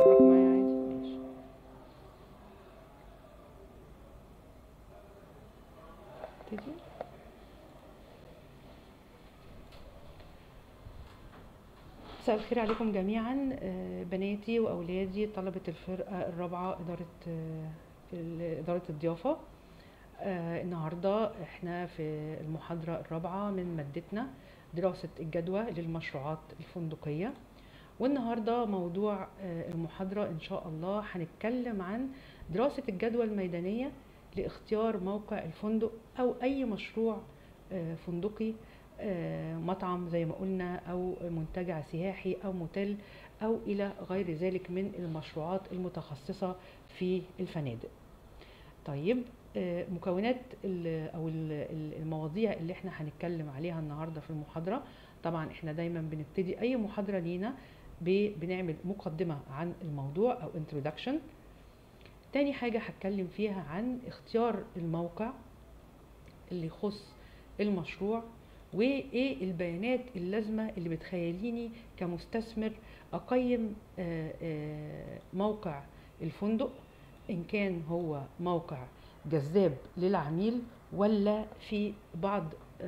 اتحرك معايا عادي. ماشي. ابتدي. مساء الخير عليكم جميعا، بناتي واولادي طلبه الفرقه الرابعه اداره الضيافه. النهارده احنا في المحاضره الرابعه من مادتنا دراسه الجدوى للمشروعات الفندقيه. والنهارده موضوع المحاضره ان شاء الله هنتكلم عن دراسه الجدوى الميدانيه لاختيار موقع الفندق او اي مشروع فندقي، مطعم زي ما قلنا او منتجع سياحي او موتيل او الى غير ذلك من المشروعات المتخصصه في الفنادق. طيب، مكونات او المواضيع اللي احنا هنتكلم عليها النهارده في المحاضره. طبعا احنا دايما بنبتدي اي محاضره لينا بنعمل مقدمه عن الموضوع او introduction. تاني حاجه هتكلم فيها عن اختيار الموقع اللي يخص المشروع، وايه البيانات اللازمه اللي بتخيليني كمستثمر اقيم موقع الفندق، ان كان هو موقع جذاب للعميل ولا في بعض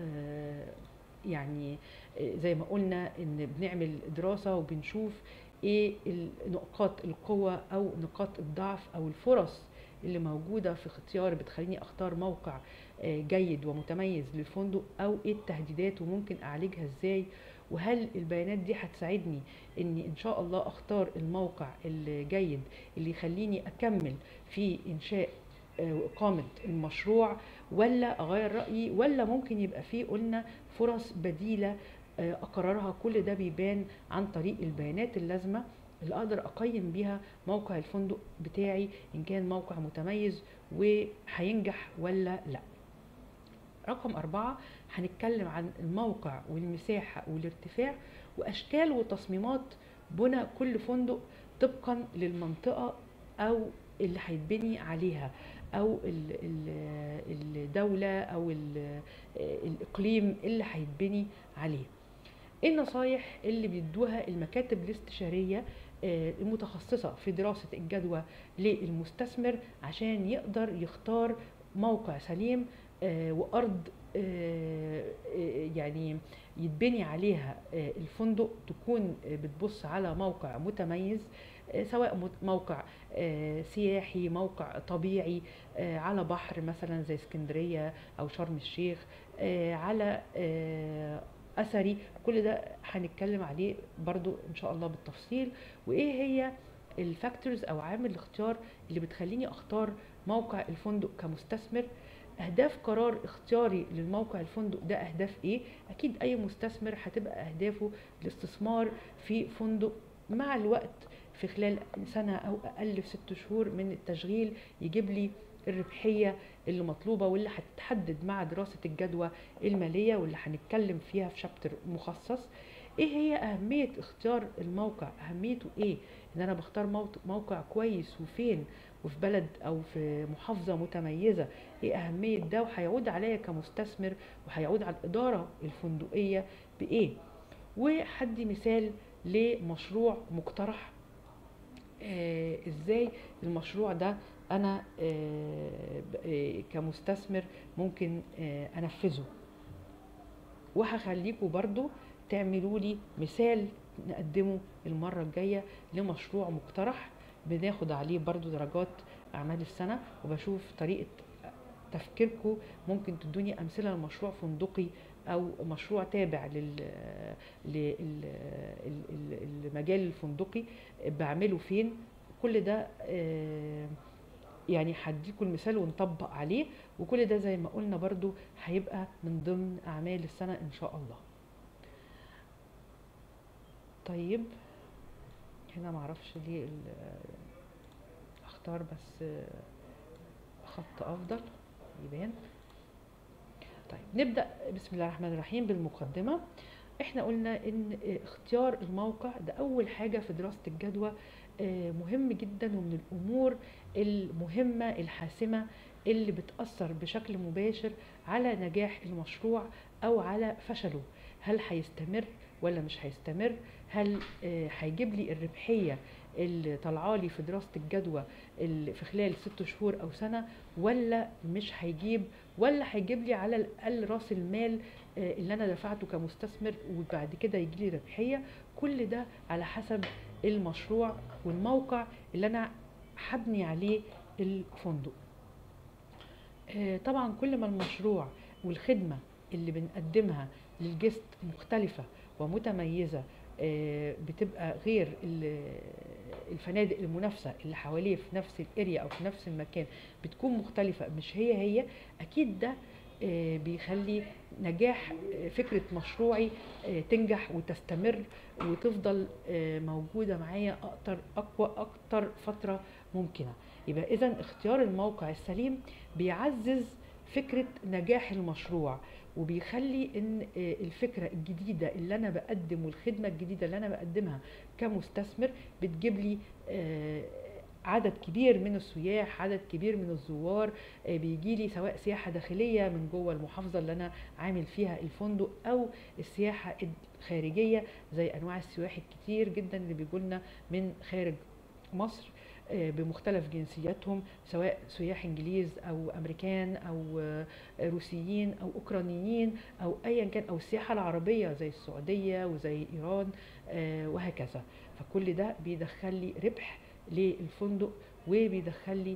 يعني زي ما قلنا ان بنعمل دراسة وبنشوف ايه نقاط القوة او نقاط الضعف او الفرص اللي موجودة في اختيار بتخليني اختار موقع جيد ومتميز للفندق، او ايه التهديدات وممكن اعالجها ازاي، وهل البيانات دي هتساعدني اني ان شاء الله اختار الموقع الجيد اللي يخليني اكمل في انشاء واقامة المشروع، ولا اغير رأيي، ولا ممكن يبقى فيه قلنا فرص بديلة اقررها. كل ده بيبان عن طريق البيانات اللازمة اللي اقدر اقيم بيها موقع الفندق بتاعي ان كان موقع متميز وهينجح ولا لا. رقم 4 هنتكلم عن الموقع والمساحة والارتفاع وأشكال وتصميمات بنى كل فندق طبقا للمنطقة أو اللي هيتبني عليها، أو الدولة أو الإقليم اللي هيتبني عليه. ايه النصايح اللي بيدوها المكاتب الاستشارية المتخصصة في دراسة الجدوى للمستثمر عشان يقدر يختار موقع سليم وأرض يعني يتبني عليها الفندق، تكون بتبص على موقع متميز، سواء موقع سياحي، موقع طبيعي على بحر مثلا زي اسكندرية أو شرم الشيخ، على أثري. كل ده هنتكلم عليه برضو إن شاء الله بالتفصيل. وإيه هي الفاكتورز أو عامل الاختيار اللي بتخليني أختار موقع الفندق كمستثمر. أهداف قرار اختياري للموقع الفندق ده أهداف إيه؟ أكيد أي مستثمر هتبقى أهدافه الاستثمار في فندق مع الوقت في خلال سنة أو أقل في 6 شهور من التشغيل يجيب لي الربحية اللي مطلوبة واللي هتتحدد مع دراسة الجدوى المالية واللي هنتكلم فيها في شابتر مخصص. ايه هي اهمية اختيار الموقع؟ اهميته ايه ان انا بختار موقع كويس وفين، وفي بلد او في محافظة متميزة؟ ايه اهمية ده وهيعود عليا كمستثمر وهيعود على الادارة الفندقية بايه؟ وحدي مثال لمشروع مقترح، ازاي المشروع ده انا كمستثمر ممكن انفذه. وهخليكم برضو تعملوا لي مثال نقدمه المرة الجاية لمشروع مقترح بناخد عليه برضو درجات اعمال السنة، وبشوف طريقة تفكيركم. ممكن تدوني امثله لمشروع فندقي او مشروع تابع للمجال الفندقي بعمله فين. كل ده يعني هديكم المثال ونطبق عليه، وكل ده زي ما قلنا برضو هيبقى من ضمن اعمال السنه ان شاء الله. طيب، هنا معرفش ليه اختار بس خط افضل يبان. طيب نبدأ بسم الله الرحمن الرحيم بالمقدمة. احنا قلنا ان اختيار الموقع ده اول حاجة في دراسة الجدوى، مهم جدا ومن الامور المهمة الحاسمة اللي بتأثر بشكل مباشر على نجاح المشروع او على فشله. هل هيستمر ولا مش هيستمر؟ هل هيجيب لي الربحية اللي طالعالي في دراسة الجدوى اللي في خلال 6 شهور أو سنة، ولا مش هيجيب، ولا هيجيب لي على الأقل رأس المال اللي أنا دفعته كمستثمر وبعد كده يجي لي ربحية. كل ده على حسب المشروع والموقع اللي أنا هبني عليه الفندق. طبعا كل ما المشروع والخدمة اللي بنقدمها للجست مختلفة ومتميزة، بتبقى غير الفنادق المنافسة اللي حواليه في نفس الاريا او في نفس المكان، بتكون مختلفة مش هي. اكيد ده بيخلي نجاح فكرة مشروعي تنجح وتستمر وتفضل موجودة معايا اكتر فترة ممكنة. يبقى اذا اختيار الموقع السليم بيعزز فكرة نجاح المشروع، وبيخلي ان الفكرة الجديدة اللي انا بقدم والخدمة الجديدة اللي انا بقدمها كمستثمر بتجيب لي عدد كبير من السياح، عدد كبير من الزوار، بيجي لي سواء سياحة داخلية من جوه المحافظة اللي أنا عامل فيها الفندق، أو السياحة الخارجية زي أنواع السياح الكتير جدا اللي بيجولنا من خارج مصر بمختلف جنسياتهم، سواء سياح انجليز او امريكان او روسيين او اوكرانيين او ايا كان، او السياحه العربيه زي السعوديه وزي ايران وهكذا. فكل ده بيدخل لي ربح للفندق، وبيدخل لي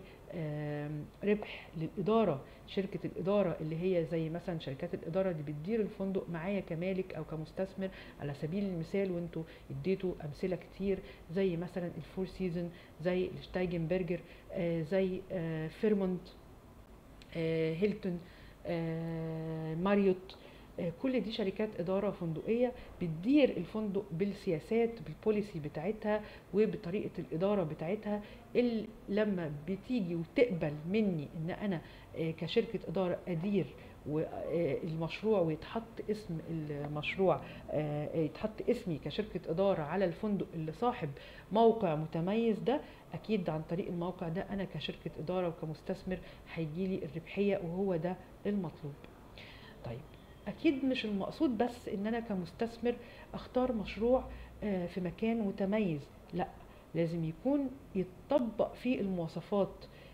ربح للإدارة، شركة الإدارة اللي هي زي مثلا شركات الإدارة اللي بتدير الفندق معايا كمالك أو كمستثمر. على سبيل المثال، وانتوا اديتوا أمثلة كتير، زي مثلا الفور سيزون، زي الشتايجنبرجر، زي فيرمونت، هيلتون، ماريوت. كل دي شركات إدارة فندقية بتدير الفندق بالسياسات بالبوليسي بتاعتها وبطريقة الإدارة بتاعتها، اللي لما بتيجي وتقبل مني إن أنا كشركة إدارة أدير والمشروع ويتحط اسم المشروع، يتحط اسمي كشركة إدارة على الفندق اللي صاحب موقع متميز ده، أكيد عن طريق الموقع ده أنا كشركة إدارة وكمستثمر هيجيلي الربحية، وهو ده المطلوب. طيب اكيد مش المقصود بس ان انا كمستثمر اختار مشروع في مكان متميز، لا، لازم يكون يتطبق فيه المواصفات،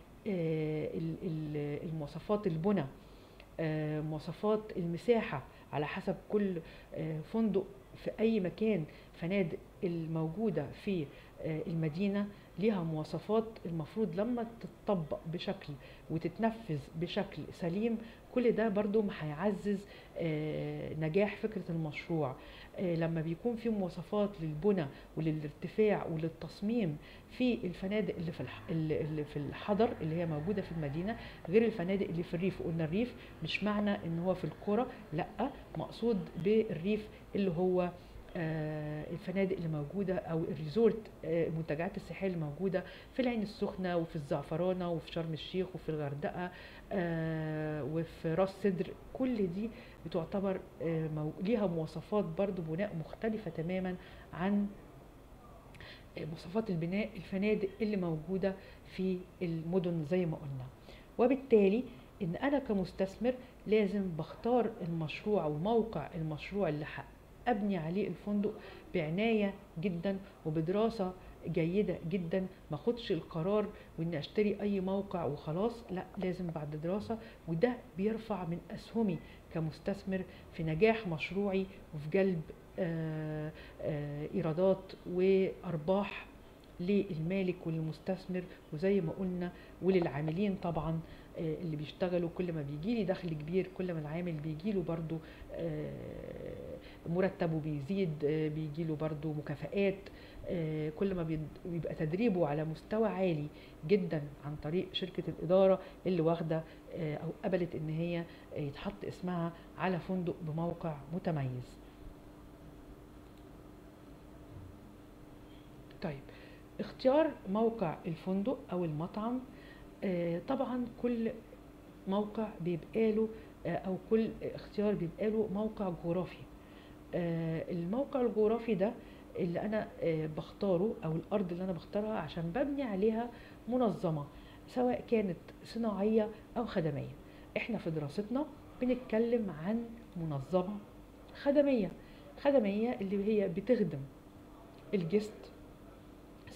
المواصفات البنى، مواصفات المساحة على حسب كل فندق في أي مكان. فنادق الموجودة في المدينة ليها مواصفات المفروض لما تتطبق بشكل وتتنفذ بشكل سليم، كل ده برضو هيعزز نجاح فكرة المشروع. لما بيكون في مواصفات للبنى وللارتفاع وللتصميم في الفنادق اللي في الحضر اللي هي موجودة في المدينة، غير الفنادق اللي في الريف. قلنا الريف مش معنى ان هو في القرى، لا، مقصود بالريف اللي هو الفنادق اللي موجودة او الريزورت، المنتجعات السياحية اللي موجودة في العين السخنة وفي الزعفرانة وفي شرم الشيخ وفي الغردقة وفي راس سدر. كل دي بتعتبر ليها مواصفات برضو بناء مختلفة تماما عن مواصفات البناء الفنادق اللي موجودة في المدن زي ما قلنا. وبالتالي ان انا كمستثمر لازم بختار المشروع وموقع المشروع اللي ابني عليه الفندق بعناية جدا وبدراسة جيدة جدا. ما اخدش القرار واني اشتري اي موقع وخلاص، لا، لازم بعد دراسة، وده بيرفع من اسهمي كمستثمر في نجاح مشروعي وفي جلب ايرادات وارباح للمالك وللمستثمر، وزي ما قلنا وللعاملين طبعا اللي بيشتغلوا. كل ما بيجيلي دخل كبير كل ما العامل بيجيله برضو مرتبه بيزيد، بيجيله برضو مكافآت، كل ما بيبقى تدريبه على مستوى عالي جدا عن طريق شركة الإدارة اللي واخدة أو قبلت إن هي يتحط اسمها على فندق بموقع متميز. طيب، اختيار موقع الفندق أو المطعم، طبعا كل موقع بيبقى له أو كل اختيار بيبقى له موقع جغرافي. الموقع الجغرافي ده اللي انا بختاره، او الارض اللي انا بختارها عشان ببني عليها منظمة، سواء كانت صناعية او خدمية. احنا في دراستنا بنتكلم عن منظمة خدمية اللي هي بتخدم الجست،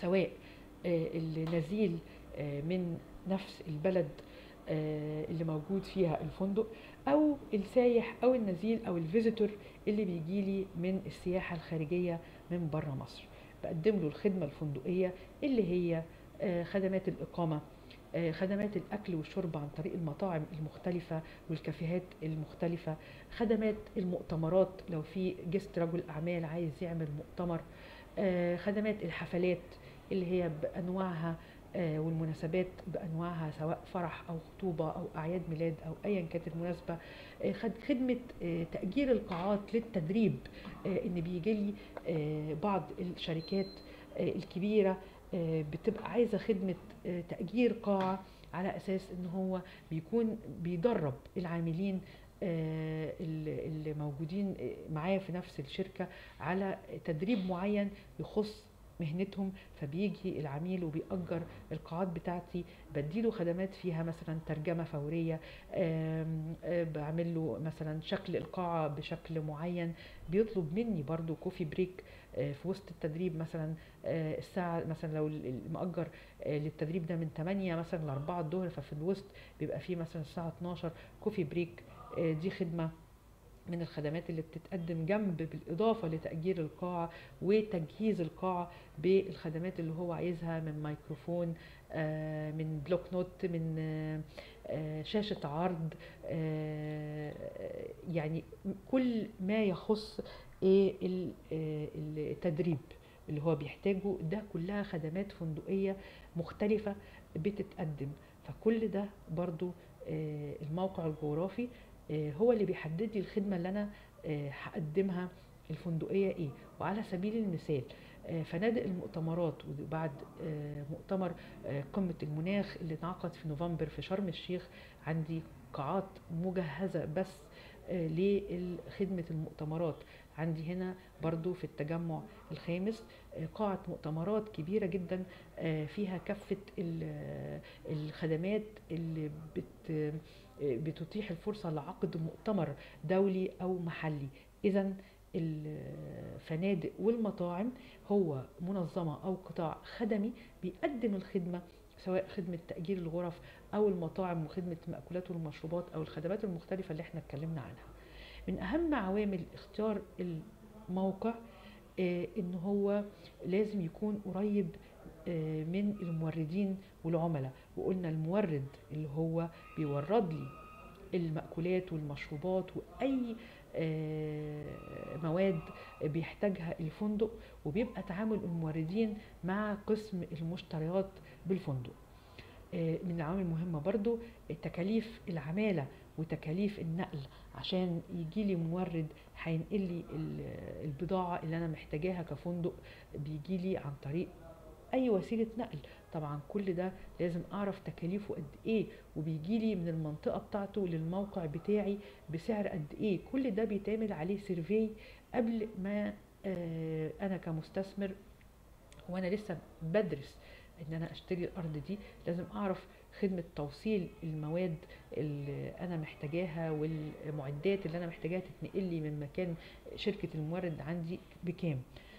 سواء النزيل من نفس البلد اللي موجود فيها الفندق، او السايح او النزيل او الفيزيتور اللي بيجيلي من السياحة الخارجية من بره مصر. بقدم له الخدمة الفندقية اللي هي خدمات الإقامة، خدمات الأكل والشرب عن طريق المطاعم المختلفة والكافيهات المختلفة، خدمات المؤتمرات لو في جست رجل أعمال عايز يعمل مؤتمر، خدمات الحفلات اللي هي بأنواعها والمناسبات بأنواعها، سواء فرح أو خطوبة أو أعياد ميلاد أو أيا كانت المناسبة، خدمة تأجير القاعات للتدريب، إن بيجي لي بعض الشركات الكبيرة بتبقى عايزة خدمة تأجير قاعة على أساس إن هو بيكون بيدرب العاملين اللي موجودين معاه في نفس الشركة على تدريب معين يخص مهنتهم. فبيجي العميل وبيأجر القاعات بتاعتي، بديله خدمات فيها مثلا ترجمة فورية، بعمل له مثلا شكل القاعة بشكل معين، بيطلب مني برضو كوفي بريك في وسط التدريب مثلا، الساعة مثلا لو المأجر للتدريب ده من 8 مثلا ل 4 الظهر، ففي الوسط بيبقى فيه مثلا الساعة 12 كوفي بريك. دي خدمة من الخدمات اللي بتتقدم جنب بالإضافة لتأجير القاعة وتجهيز القاعة بالخدمات اللي هو عايزها، من ميكروفون، من بلوك نوت، من شاشة عرض، يعني كل ما يخص التدريب اللي هو بيحتاجه ده، كلها خدمات فندقية مختلفة بتتقدم. فكل ده برضو الموقع الجغرافي هو اللي بيحدد لي الخدمة اللي أنا هقدمها الفندقية إيه. وعلى سبيل المثال فنادق المؤتمرات، وبعد مؤتمر قمة المناخ اللي انعقد في نوفمبر في شرم الشيخ، عندي قاعات مجهزة بس لخدمة المؤتمرات. عندي هنا برضو في التجمع الخامس قاعة مؤتمرات كبيرة جدا فيها كافة الخدمات اللي بتتيح الفرصة لعقد مؤتمر دولي أو محلي. إذا الفنادق والمطاعم هو منظمة أو قطاع خدمي بيقدم الخدمة، سواء خدمة تأجير الغرف أو المطاعم وخدمة المأكولات والمشروبات أو الخدمات المختلفة اللي احنا اتكلمنا عنها. من أهم عوامل اختيار الموقع إن هو لازم يكون قريب من الموردين والعملاء. وقلنا المورد اللي هو بيورد لي المأكولات والمشروبات وأي مواد بيحتاجها الفندق، وبيبقى تعامل الموردين مع قسم المشتريات بالفندق. من العوامل المهمة برضو تكاليف العمالة وتكاليف النقل، عشان يجي لي مورد هينقل لي البضاعة اللي أنا محتاجاها كفندق، بيجي لي عن طريق أي وسيلة نقل. طبعا كل ده لازم أعرف تكاليفه قد إيه، وبيجي لي من المنطقة بتاعته للموقع بتاعي بسعر قد إيه. كل ده بيتعمل عليه سيرفي قبل ما أنا كمستثمر وانا لسه بدرس ان انا اشتري الارض دي، لازم اعرف خدمة توصيل المواد اللي انا محتاجاها والمعدات اللي انا محتاجاها تتنقل لي من مكان شركة المورد عندي بكام.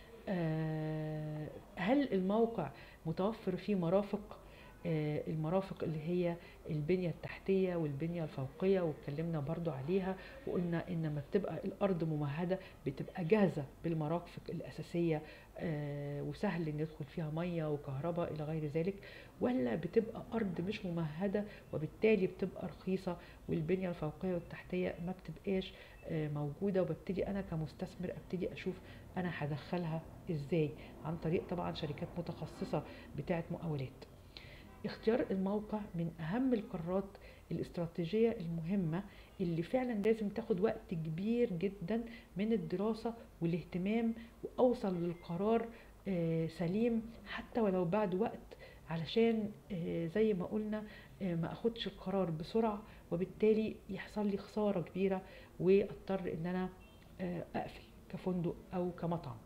هل الموقع متوفر فيه مرافق؟ المرافق اللي هي البنية التحتية والبنية الفوقية، واتكلمنا برضو عليها وقلنا ان لما بتبقى الارض ممهدة بتبقى جاهزة بالمرافق الاساسية وسهل ان يدخل فيها مية وكهرباء الى غير ذلك، ولا بتبقى ارض مش ممهدة وبالتالي بتبقى رخيصة والبنية الفوقية والتحتية ما بتبقاش موجودة، وببتدي انا كمستثمر ابتدي اشوف انا هدخلها ازاي، عن طريق طبعا شركات متخصصة بتاعت مقاولات. اختيار الموقع من أهم القرارات الاستراتيجية المهمة اللي فعلا لازم تاخد وقت كبير جدا من الدراسة والاهتمام، وأوصل للقرار سليم حتى ولو بعد وقت، علشان زي ما قلنا ما أخدش القرار بسرعة وبالتالي يحصل لي خسارة كبيرة واضطر ان انا اقفل كفندق او كمطعم.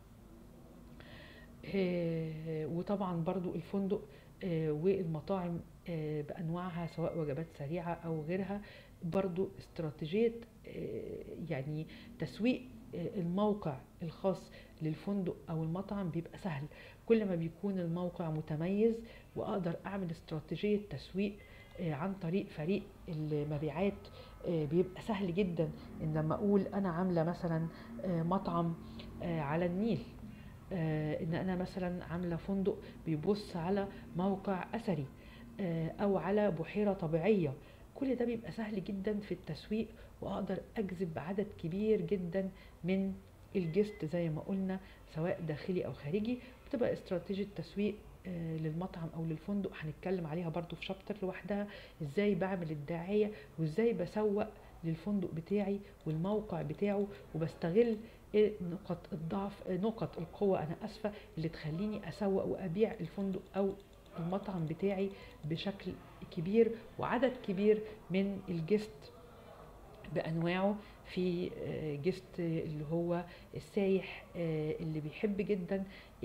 وطبعا برضو الفندق والمطاعم بأنواعها سواء وجبات سريعة أو غيرها، برضو استراتيجية يعني تسويق الموقع الخاص للفندق او المطعم بيبقى سهل. كل ما بيكون الموقع متميز واقدر اعمل استراتيجية تسويق عن طريق فريق المبيعات، بيبقى سهل جدا ان لما اقول انا عاملة مثلا مطعم على النيل، ان انا مثلا عاملة فندق بيبص على موقع اثري، او على بحيرة طبيعية. كل ده بيبقى سهل جدا في التسويق، واقدر اجذب عدد كبير جدا من الجست زي ما قلنا، سواء داخلي او خارجي. بتبقى استراتيجية تسويق للمطعم او للفندق هنتكلم عليها برضو في شابتر لوحدها، ازاي بعمل الدعاية وازاي بسوق للفندق بتاعي والموقع بتاعه، وبستغل نقط الضعف، نقط القوة أنا أسفة، اللي تخليني أسوق وأبيع الفندق أو المطعم بتاعي بشكل كبير وعدد كبير من الجست بأنواعه. في جست اللي هو السايح اللي بيحب جدا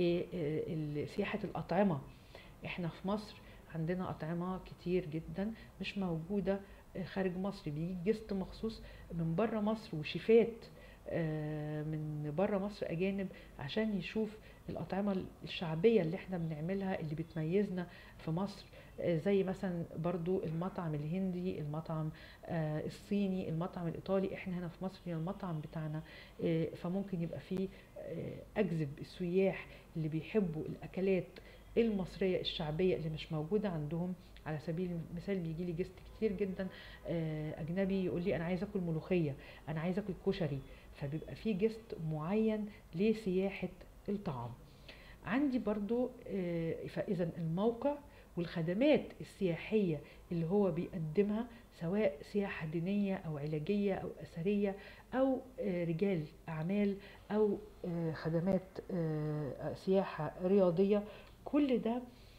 سياحة الأطعمة. احنا في مصر عندنا أطعمة كتير جدا مش موجودة خارج مصر، بيجي جست مخصوص من بره مصر وشيفات من بره مصر أجانب عشان يشوف الأطعمة الشعبية اللي احنا بنعملها اللي بتميزنا في مصر. زي مثلا برضو المطعم الهندي، المطعم الصيني، المطعم الإيطالي. احنا هنا في مصر المطعم بتاعنا، فممكن يبقى فيه أجذب السياح اللي بيحبوا الأكلات المصرية الشعبية اللي مش موجودة عندهم. على سبيل المثال بيجي لي جست كتير جدا أجنبي يقول لي أنا عايز أكل ملوخية، أنا عايز أكل كشري، فبيبقى في جست معين لسياحة الطعام. عندي برضو فإذا الموقع والخدمات السياحية اللي هو بيقدمها، سواء سياحة دينية أو علاجية أو أثرية أو رجال أعمال أو خدمات سياحة رياضية، كل ده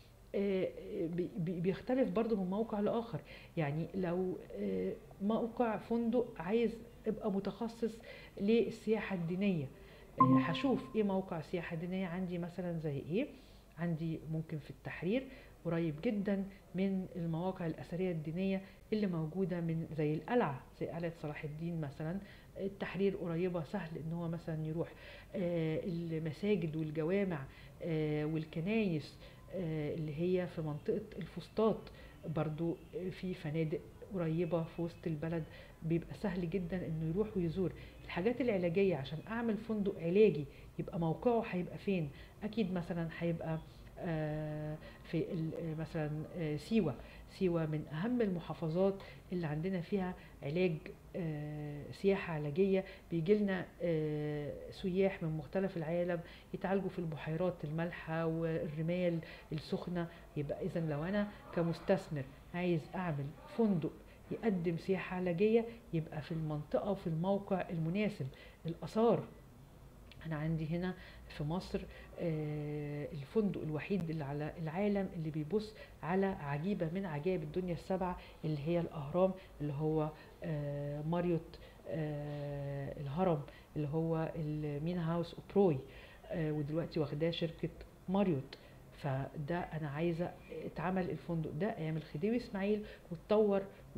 بيختلف برضو من موقع لآخر. يعني لو موقع فندق عايز ابقى متخصص للسياحة الدينية، هشوف ايه موقع سياحة دينية عندي مثلا زي ايه. عندي ممكن في التحرير قريب جدا من المواقع الأثرية الدينية اللي موجودة، من زي القلعة، زي قلعة صلاح الدين مثلا. التحرير قريبة، سهل ان هو مثلا يروح المساجد والجوامع والكنايس اللي هي في منطقة الفسطاط. برضو في فنادق قريبة في وسط البلد، بيبقى سهل جدا انه يروح ويزور. الحاجات العلاجية عشان اعمل فندق علاجي يبقى موقعه هيبقى فين؟ اكيد مثلا هيبقى في مثلا سيوة. سيوة من اهم المحافظات اللي عندنا فيها علاج، سياحة علاجية. بيجي لنا سياح من مختلف العالم يتعالجوا في البحيرات المالحة والرمال السخنة. يبقى إذا لو أنا كمستثمر عايز أعمل فندق يقدم سياحة علاجية، يبقى في المنطقة وفي الموقع المناسب. الآثار، أنا عندي هنا في مصر الفندق الوحيد اللي على العالم اللي بيبص على عجيبة من عجائب الدنيا السبعة، اللي هي الأهرام، اللي هو ماريوت الهرم، اللي هو المين هاوس اوبروي، ودلوقتي واخداه شركة ماريوت. فده انا عايزه اتعمل الفندق ده ايام الخديوي اسماعيل واتطور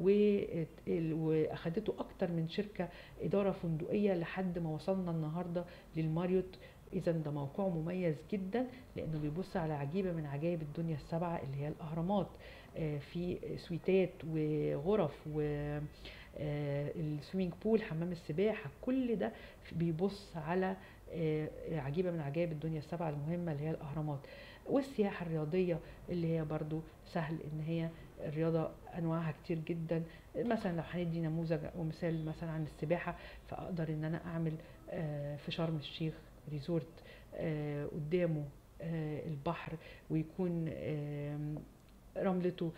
واخدته اكتر من شركه اداره فندقيه لحد ما وصلنا النهارده للماريوت. اذا ده موقعه مميز جدا لانه بيبص على عجيبه من عجائب الدنيا السبعه اللي هي الاهرامات. في سويتات وغرف السويمنج بول، حمام السباحه، كل ده بيبص على عجيبه من عجائب الدنيا السبعه المهمه اللي هي الاهرامات. والسياحه الرياضيه اللي هي برضو سهل ان هي الرياضه انواعها كتير جدا. مثلا لو هندي نموذج ومثال مثلا عن السباحه، فاقدر ان انا اعمل في شرم الشيخ ريزورت قدامه البحر، ويكون رملته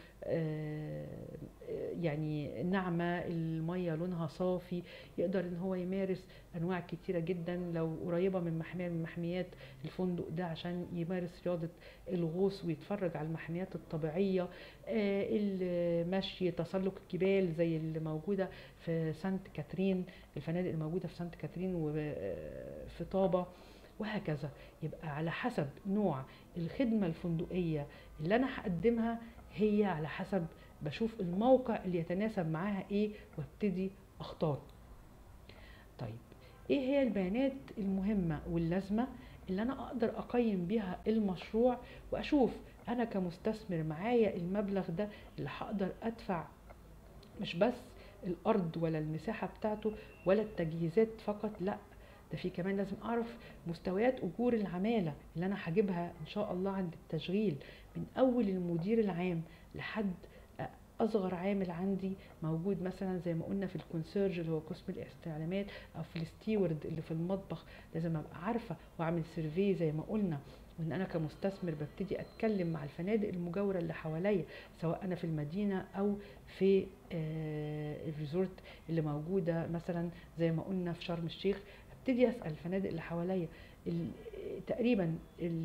يعني ناعمة، المية لونها صافي، يقدر ان هو يمارس انواع كتيرة جدا. لو قريبة من محمية من محميات الفندق ده عشان يمارس رياضة الغوص ويتفرج على المحميات الطبيعية، المشي، تسلق الجبال زي اللي موجودة في سانت كاترين، الفنادق الموجودة في سانت كاترين وفي طابة، وهكذا. يبقى على حسب نوع الخدمة الفندقية اللي أنا هقدمها، هي على حسب بشوف الموقع اللي يتناسب معاها إيه وابتدي أختار. طيب ايه هي البيانات المهمة واللازمة اللي انا اقدر اقيم بيها المشروع، واشوف انا كمستثمر معايا المبلغ ده اللي هقدر ادفع مش بس الارض ولا المساحة بتاعته ولا التجهيزات فقط، لا، ده في كمان لازم اعرف مستويات اجور العمالة اللي انا هجيبها ان شاء الله عند التشغيل، من اول المدير العام لحد اصغر عامل عندي موجود، مثلا زي ما قلنا في الكونسيرج اللي هو قسم الاستعلامات، او في الستيورد اللي في المطبخ. لازم ابقى عارفه واعمل سيرفي زي ما قلنا، وان انا كمستثمر ببتدي اتكلم مع الفنادق المجاوره اللي حواليا، سواء انا في المدينه او في الريزورت اللي موجوده مثلا زي ما قلنا في شرم الشيخ. ابتدي اسال الفنادق اللي حواليا ال- تقريبا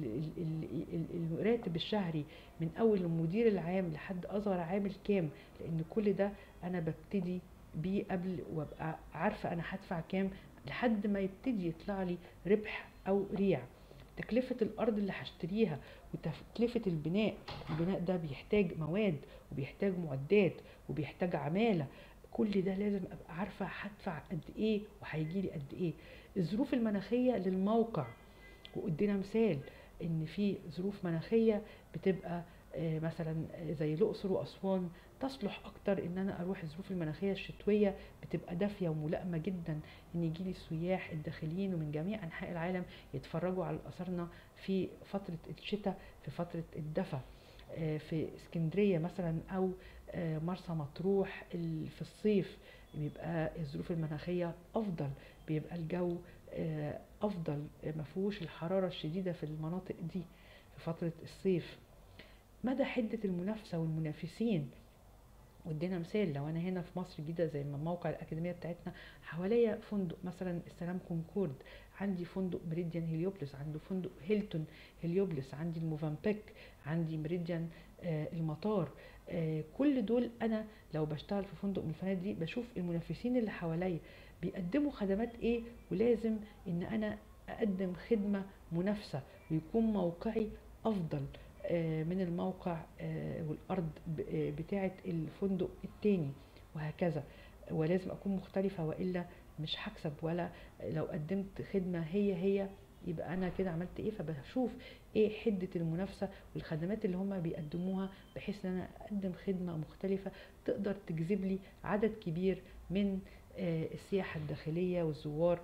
الراتب الشهري من اول المدير العام لحد اصغر عامل كام، لان كل ده انا ببتدي بيه قبل وابقى عارفه انا هدفع كام لحد ما يبتدي يطلع لي ربح او ريع. تكلفة الأرض اللي هشتريها وتكلفة البناء ده بيحتاج مواد وبيحتاج معدات وبيحتاج عمالة. كل ده لازم أبقى عارفة هدفع قد إيه وهيجيلي قد إيه. الظروف المناخية للموقع، وادينا مثال ان في ظروف مناخيه بتبقى مثلا زي الاقصر واسوان تصلح اكتر ان انا اروح. الظروف المناخيه الشتويه بتبقى دافيه وملائمه جدا ان يجي لي السياح الداخليين ومن جميع انحاء العالم يتفرجوا على اثارنا في فتره الشتاء، في فتره الدفا. في اسكندريه مثلا او مرسى مطروح في الصيف بيبقى الظروف المناخيه افضل، بيبقى الجو افضل، مفهوش الحراره الشديده في المناطق دي في فتره الصيف. مدى حده المنافسه والمنافسين، وادينا مثال لو انا هنا في مصر الجديده زي ما موقع الاكاديميه بتاعتنا حواليا فندق مثلا السلام كونكورد، عندي فندق ميريديان هيليوبلس، عندي فندق هيلتون هيليوبلس، عندي الموفانبيك، عندي ميريديان المطار. كل دول انا لو بشتغل في فندق من الفنادق دي بشوف المنافسين اللي حواليا بيقدموا خدمات ايه، ولازم ان انا اقدم خدمه منافسه ويكون موقعي افضل من الموقع والارض بتاعه الفندق التاني، وهكذا. ولازم اكون مختلفه والا مش هكسب، ولا لو قدمت خدمه هي يبقى انا كده عملت ايه. فبشوف ايه حده المنافسه والخدمات اللي هم بيقدموها، بحيث ان انا اقدم خدمه مختلفه تقدر تجذب لي عدد كبير من السياحه الداخليه والزوار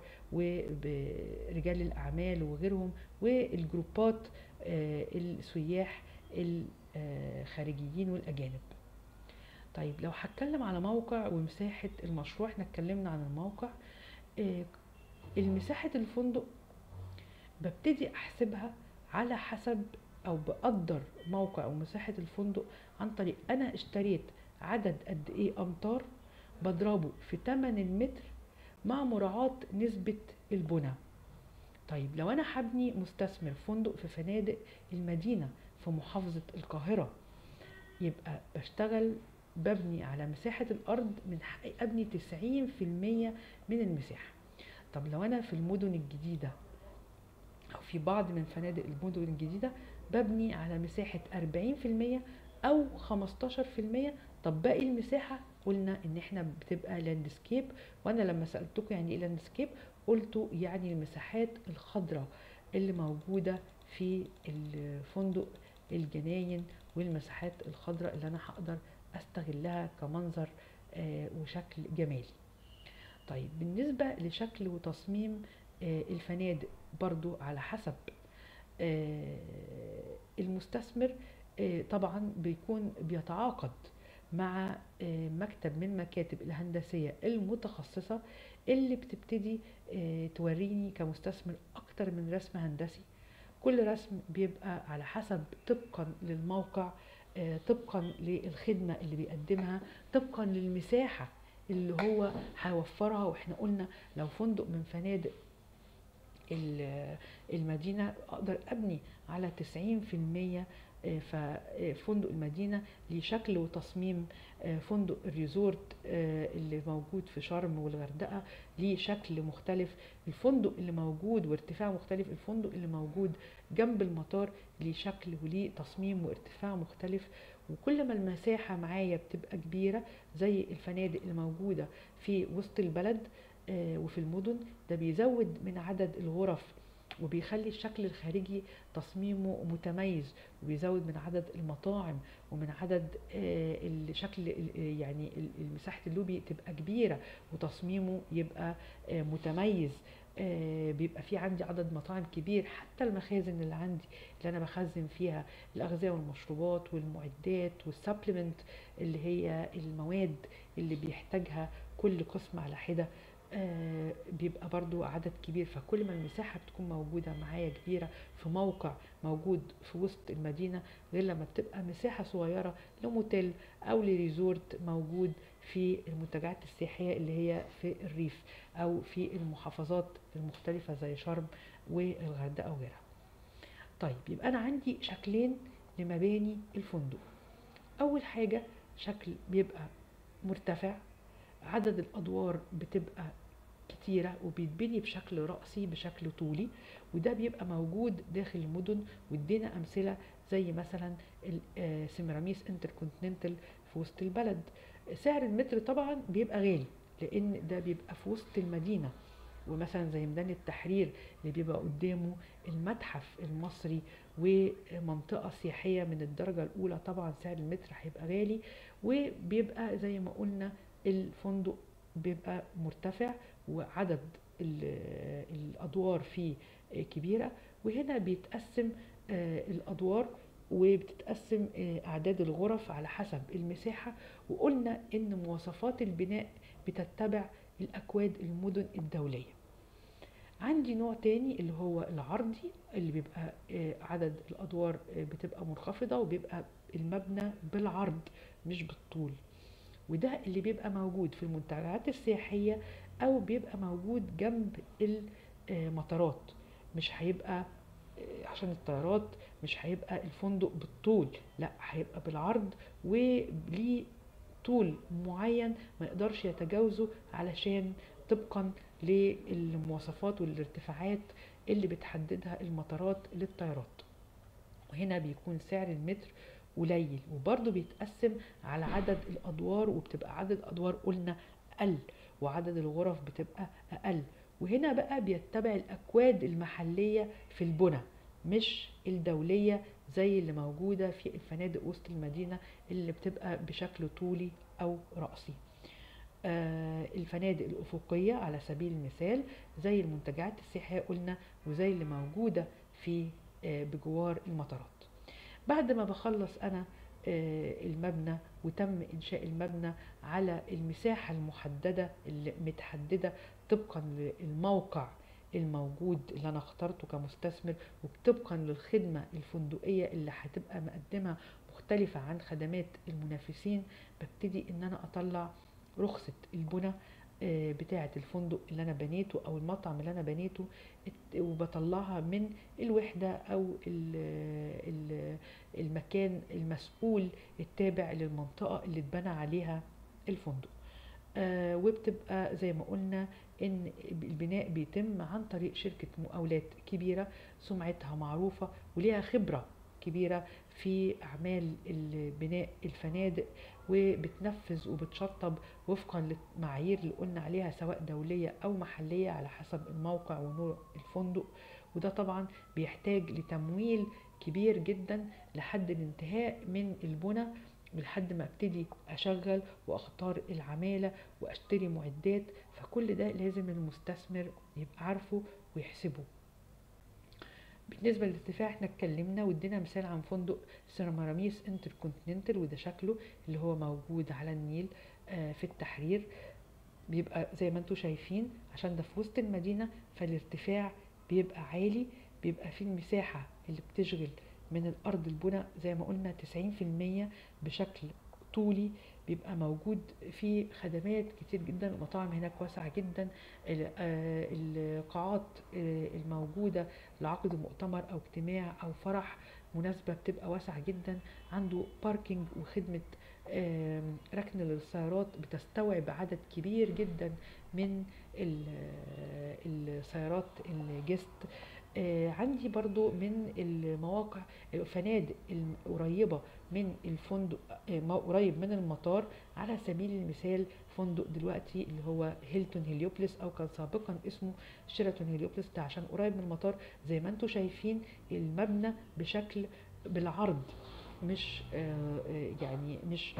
ورجال الاعمال وغيرهم والجروبات السياح الخارجيين والاجانب. طيب لو هتكلم على موقع ومساحة المشروع، احنا اتكلمنا عن الموقع. آه، المساحة الفندق ببتدي احسبها على حسب، او بقدر موقع ومساحة الفندق عن طريق انا اشتريت عدد قد ايه امتار، بضربه في تمن المتر مع مراعاة نسبة البنى. طيب لو انا هبني مستثمر فندق في فنادق المدينة في محافظة القاهرة، يبقى بشتغل ببني على مساحة الأرض من حقي أبني 90% من المساحة. طب لو أنا في المدن الجديدة أو في بعض من فنادق المدن الجديدة ببني على مساحة 40% أو 15%. طب باقي المساحة قلنا إن إحنا بتبقى لاندسكيب، وأنا لما سألتكم يعني إيه لاندسكيب قلتوا يعني المساحات الخضراء اللي موجودة في الفندق، الجناين والمساحات الخضراء اللي أنا هقدر أستغلها كمنظر وشكل جمالي. طيب بالنسبة لشكل وتصميم الفنادق برضو على حسب المستثمر. طبعا بيكون بيتعاقد مع مكتب من مكاتب الهندسية المتخصصة اللي بتبتدي توريني كمستثمر أكتر من رسم هندسي. كل رسم بيبقى على حسب طبقا للموقع، طبقا للخدمة اللي بيقدمها، طبقا للمساحة اللي هو هيوفرها. واحنا قلنا لو فندق من فنادق المدينة أقدر أبني على 90%، ففندق المدينة ليه شكل وتصميم، فندق الريزورت اللي موجود في شرم والغردقة ليه شكل مختلف، الفندق اللي موجود وارتفاع مختلف، الفندق اللي موجود جنب المطار ليه شكل وليه تصميم وارتفاع مختلف. وكل ما المساحة معايا بتبقى كبيرة زي الفنادق اللي موجودة في وسط البلد، وفي المدن ده بيزود من عدد الغرف، وبيخلي الشكل الخارجي تصميمه متميز، وبيزود من عدد المطاعم ومن عدد الشكل يعني مساحة اللوبي تبقى كبيرة وتصميمه يبقى متميز. بيبقى في عندي عدد مطاعم كبير، حتى المخازن اللي عندي اللي انا بخزن فيها الاغذية والمشروبات والمعدات والسبلمنت اللي هي المواد اللي بيحتاجها كل قسم على حدة، بيبقى برضو عدد كبير. فكل ما المساحة بتكون موجودة معايا كبيرة في موقع موجود في وسط المدينة، غير لما بتبقى مساحة صغيرة لموتيل أو لريزورت موجود في المنتجعات السياحية اللي هي في الريف أو في المحافظات المختلفة زي شرم والغردقة وغيرها. طيب يبقى أنا عندي شكلين لمباني الفندق. أول حاجة شكل بيبقى مرتفع، عدد الأدوار بتبقى كتيرة وبيتبني بشكل رأسي بشكل طولي، وده بيبقى موجود داخل المدن. وادينا أمثلة زي مثلا سيمراميس انتركونتيننتال في وسط البلد. سعر المتر طبعا بيبقى غالي لأن ده بيبقى في وسط المدينة، ومثلا زي ميدان التحرير اللي بيبقى قدامه المتحف المصري ومنطقة سياحية من الدرجة الأولى، طبعا سعر المتر هيبقى غالي. وبيبقى زي ما قلنا الفندق بيبقى مرتفع وعدد الأدوار فيه كبيرة. وهنا بيتقسم الأدوار وبتتقسم أعداد الغرف على حسب المساحة. وقلنا إن مواصفات البناء بتتبع الأكواد المدن الدولية. عندي نوع تاني اللي هو العرضي، اللي بيبقى عدد الأدوار بتبقى منخفضة وبيبقى المبنى بالعرض مش بالطول، وده اللي بيبقى موجود في المنتجعات السياحية أو بيبقى موجود جنب المطارات. مش هيبقى عشان الطيارات مش هيبقى الفندق بالطول، لا هيبقى بالعرض وليه طول معين ما يقدرش يتجاوزه علشان طبقا للمواصفات والارتفاعات اللي بتحددها المطارات للطيارات. وهنا بيكون سعر المتر قليل، وبرضه بيتقسم على عدد الأدوار، وبتبقى عدد أدوار قلنا أقل وعدد الغرف بتبقى أقل. وهنا بقى بيتبع الأكواد المحلية في البنى مش الدولية زي اللي موجودة في الفنادق وسط المدينة اللي بتبقى بشكل طولي أو رأسي. الفنادق الأفقية على سبيل المثال زي المنتجعات السياحية قلنا، وزي اللي موجودة في بجوار المطارات. بعد ما بخلص أنا المبنى وتم إنشاء المبنى على المساحة المحددة اللي متحددة طبقا للموقع الموجود اللي أنا اخترته كمستثمر، وطبقا للخدمة الفندقية اللي هتبقى مقدمة مختلفة عن خدمات المنافسين، ببتدي إن أنا أطلع رخصة البنى بتاعة الفندق اللي أنا بنيته أو المطعم اللي أنا بنيته، وبطلعها من الوحدة أو المكان المسؤول التابع للمنطقة اللي اتبنى عليها الفندق. وبتبقى زي ما قلنا ان البناء بيتم عن طريق شركة مقاولات كبيرة سمعتها معروفة وليها خبرة كبيرة في أعمال بناء الفنادق، وبتنفذ وبتشطب وفقا للمعايير اللي قلنا عليها سواء دولية أو محلية على حسب الموقع ونوع الفندق. وده طبعا بيحتاج لتمويل كبير جدا لحد الانتهاء من البنى، لحد ما ابتدي اشغل واختار العمالة واشتري معدات. فكل ده لازم المستثمر يبقى عارفه ويحسبه. بالنسبة للارتفاع احنا اتكلمنا وادينا مثال عن فندق سيراميس انتركونتيننتال، وده شكله اللي هو موجود على النيل في التحرير. بيبقى زي ما انتم شايفين عشان ده في وسط المدينة فالارتفاع بيبقى عالي، بيبقى فيه المساحة اللي بتشغل من الأرض البنى زي ما قلنا 90% بشكل طولي. بيبقى موجود فيه خدمات كتير جدا، المطاعم هناك واسعة جدا، القاعات الموجودة لعقد مؤتمر أو اجتماع أو فرح مناسبة بتبقى واسعة جدا. عنده باركينج وخدمة ركن للسيارات بتستوعب عدد كبير جدا من السيارات الجست. عندي برضو من المواقع فنادق قريبة من الفندق، قريب من المطار. على سبيل المثال فندق دلوقتي اللي هو هيلتون هيليوبلس، او كان سابقا اسمه شيراتون هيليوبلس، ده عشان قريب من المطار. زي ما انتم شايفين المبنى بشكل بالعرض، مش يعني مش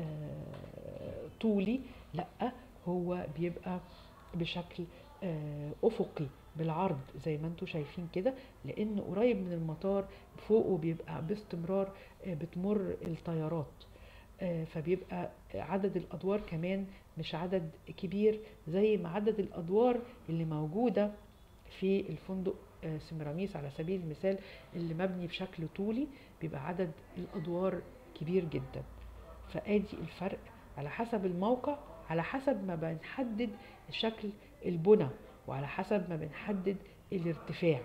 طولي، لا، هو بيبقى بشكل افقي بالعرض زي ما انتم شايفين كده، لانه قريب من المطار. فوقه بيبقى باستمرار بتمر الطيارات، فبيبقى عدد الادوار كمان مش عدد كبير زي ما عدد الادوار اللي موجوده في الفندق سمراميس على سبيل المثال، اللي مبني بشكل طولي بيبقى عدد الادوار كبير جدا. فادي الفرق على حسب الموقع، على حسب ما بنحدد شكل البنى، وعلى حسب ما بنحدد الارتفاع.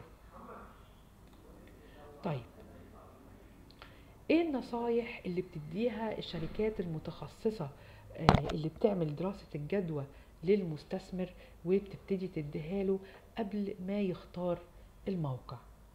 طيب، ايه النصايح اللي بتديها الشركات المتخصصة اللي بتعمل دراسة الجدوى للمستثمر وبتبتدي تديها له قبل ما يختار الموقع؟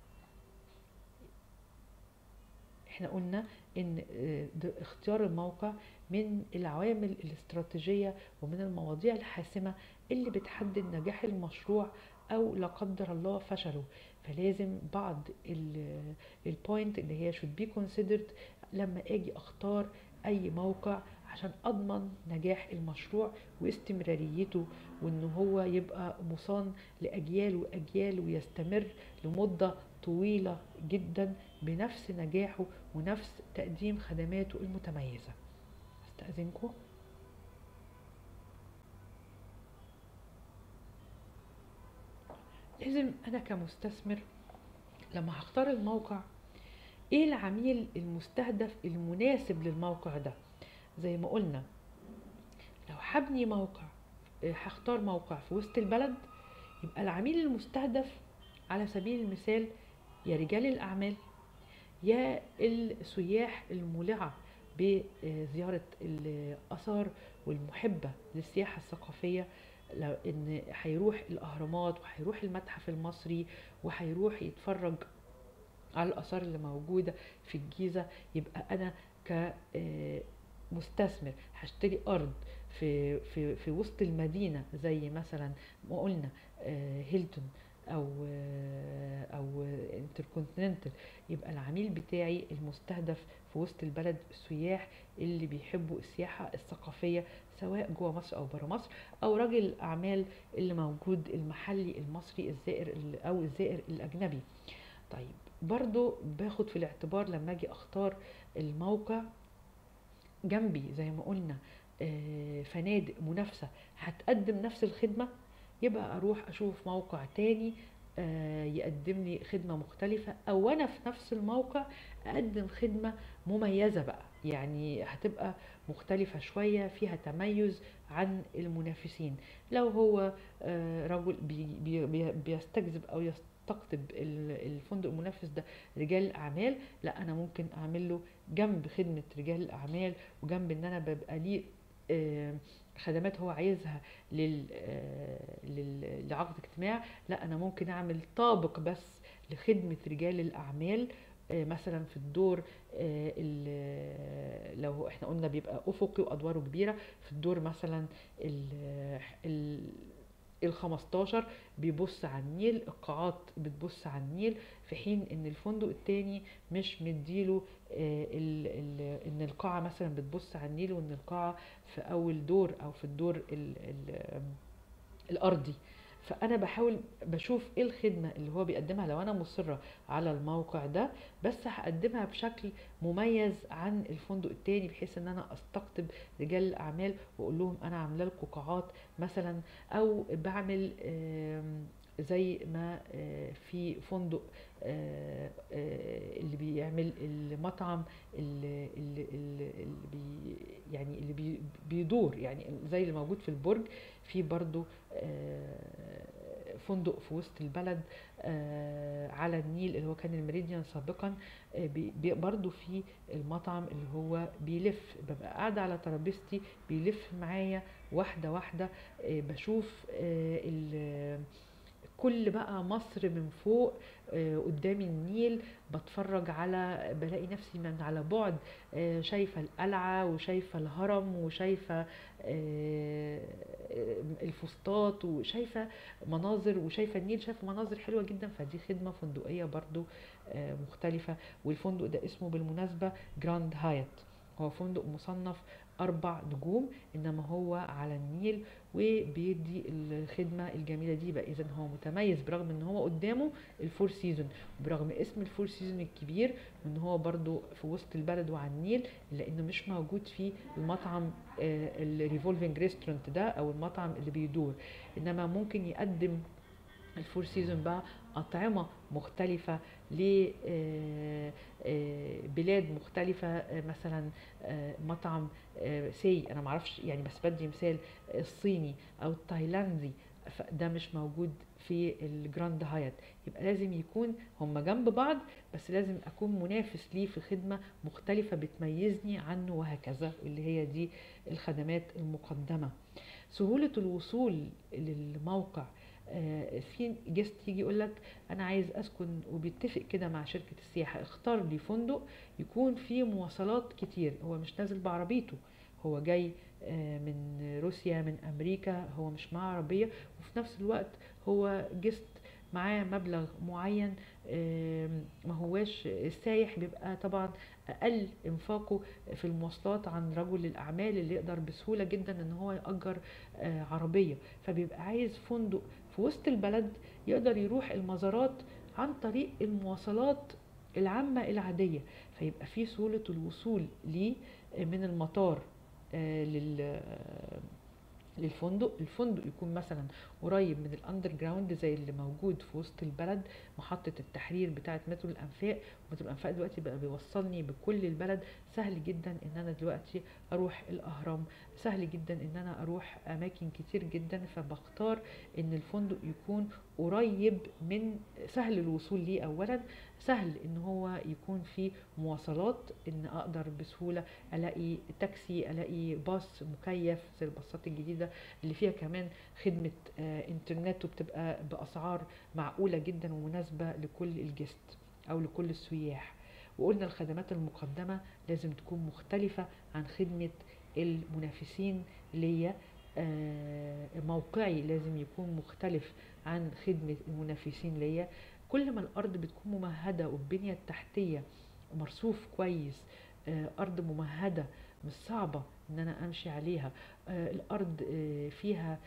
احنا قلنا ان اختيار الموقع من العوامل الاستراتيجية ومن المواضيع الحاسمة اللي بتحدد نجاح المشروع او لا قدر الله فشله. فلازم بعض البوينت اللي هي should be considered لما اجي اختار اي موقع عشان اضمن نجاح المشروع واستمراريته، وان هو يبقى مصان لاجيال واجيال ويستمر لمدة طويلة جدا بنفس نجاحه ونفس تقديم خدماته المتميزة. استأذنكم. لازم أنا كمستثمر لما هختار الموقع، ايه العميل المستهدف المناسب للموقع ده؟ زي ما قلنا لو هبني موقع، هختار موقع في وسط البلد، يبقى العميل المستهدف على سبيل المثال يا رجال الأعمال، يا السياح المولعة بزيارة الآثار والمحبة للسياحة الثقافية، لو إن هيروح الأهرامات وهيروح المتحف المصري وهيروح يتفرج على الآثار اللي موجودة في الجيزة. يبقى أنا كمستثمر هشتري أرض في وسط المدينة زي مثلا ما قلنا هيلتون او انتركونتيننتال، يبقى العميل بتاعي المستهدف في وسط البلد السياح اللي بيحبوا السياحة الثقافية سواء جوه مصر او بره مصر، او راجل الاعمال اللي موجود المحلي المصري الزائر او الزائر الاجنبي. طيب، برضو باخد في الاعتبار لما اجي اختار الموقع جنبي زي ما قلنا فنادق منافسة هتقدم نفس الخدمة، يبقى اروح اشوف موقع تاني يقدم لي خدمة مختلفة، او انا في نفس الموقع اقدم خدمة مميزة بقى، يعني هتبقى مختلفة شوية فيها تميز عن المنافسين. لو هو رجل بيستجذب او يستقطب الفندق المنافس ده رجال الاعمال، لا انا ممكن اعمل له جنب خدمة رجال الاعمال وجنب ان انا ببقى ليه خدمات هو عايزها لعقد اجتماع، لا انا ممكن اعمل طابق بس لخدمة رجال الاعمال. مثلا في الدور لو احنا قلنا بيبقى افقي وادواره كبيرة، في الدور مثلا ال15 بيبص على النيل، القاعات بتبص على النيل، في حين ان الفندق التاني مش مديله ان القاعة مثلا بتبص على النيل وان القاعة في اول دور او في الدور الارضي. فانا بحاول بشوف ايه الخدمة اللي هو بيقدمها لو انا مصرة على الموقع ده، بس هقدمها بشكل مميز عن الفندق التاني، بحيث ان انا استقطب رجال الاعمال واقول لهم انا عامله لكم قاعات مثلا، او بعمل زي ما في فندق اللي بيعمل المطعم اللي يعني اللي بيدور، يعني زي اللي موجود في البرج، في برضو فندق في وسط البلد على النيل اللي هو كان الميريديان سابقا، برضو في المطعم اللي هو بيلف، ببقى قاعدة على ترابيزتي بيلف معايا واحدة واحدة، بشوف كل بقى مصر من فوق قدام النيل، بتفرج على، بلاقي نفسي من على بعد شايفة القلعة وشايفة الهرم وشايفة الفسطاط وشايفة مناظر وشايفة النيل، شايفة مناظر حلوة جدا. فدي خدمة فندقية برضو مختلفة. والفندق ده اسمه بالمناسبة جراند هايت، هو فندق مصنف 4 نجوم، انما هو على النيل وبيدي الخدمة الجميلة دي بقى. اذا هو متميز برغم ان هو قدامه الفور سيزون، برغم اسم الفور سيزون الكبير، وان هو برضو في وسط البلد وعلى النيل، لانه مش موجود فيه المطعم الريفولفينج ريستورانت ده او المطعم اللي بيدور، انما ممكن يقدم الفور سيزون بقى أطعمة مختلفة لبلاد مختلفة. مثلا مطعم سي أنا معرفش يعني، بس بدي مثال الصيني أو التايلاندي، ده مش موجود في الجراند هايت. يبقى لازم يكون هما جنب بعض، بس لازم أكون منافس ليه في خدمة مختلفة بتميزني عنه، وهكذا، اللي هي دي الخدمات المقدمة. سهولة الوصول للموقع، في جست يجي يقول لك انا عايز اسكن، وبيتفق كده مع شركة السياحة اختار لي فندق يكون فيه مواصلات كتير، هو مش نازل بعربيته، هو جاي من روسيا من امريكا، هو مش معاه عربية، وفي نفس الوقت هو جست معاه مبلغ معين. ما هواش السايح بيبقى طبعا اقل انفاقه في المواصلات عن رجل الاعمال اللي يقدر بسهولة جدا ان هو يأجر عربية، فبيبقى عايز فندق في وسط البلد يقدر يروح المزارات عن طريق المواصلات العامة العادية، فيبقى فيه سهولة الوصول ليه من المطار للفندق. الفندق يكون مثلا قريب من الاندر جراوند زي اللي موجود في وسط البلد، محطة التحرير بتاعة مترو الانفاق. مترو الانفاق دلوقتي بقى بيوصلني بكل البلد، سهل جدا ان انا دلوقتي اروح الاهرام، سهل جدا ان انا اروح اماكن كتير جدا. فبختار ان الفندق يكون قريب من، سهل الوصول ليه اولا، سهل ان هو يكون فيه مواصلات، ان اقدر بسهولة الاقي تاكسي، الاقي باص مكيف زي الباصات الجديده اللي فيها كمان خدمه انترنت، وبتبقى باسعار معقوله جدا ومناسبه لكل الجست او لكل السياح. وقلنا الخدمات المقدمه لازم تكون مختلفه عن خدمه المنافسين ليا. موقعي لازم يكون مختلف عن خدمه المنافسين ليا. كل ما الارض بتكون ممهده والبنيه التحتيه مرصوف كويس، ارض ممهده مش صعبه ان انا امشي عليها، الارض فيها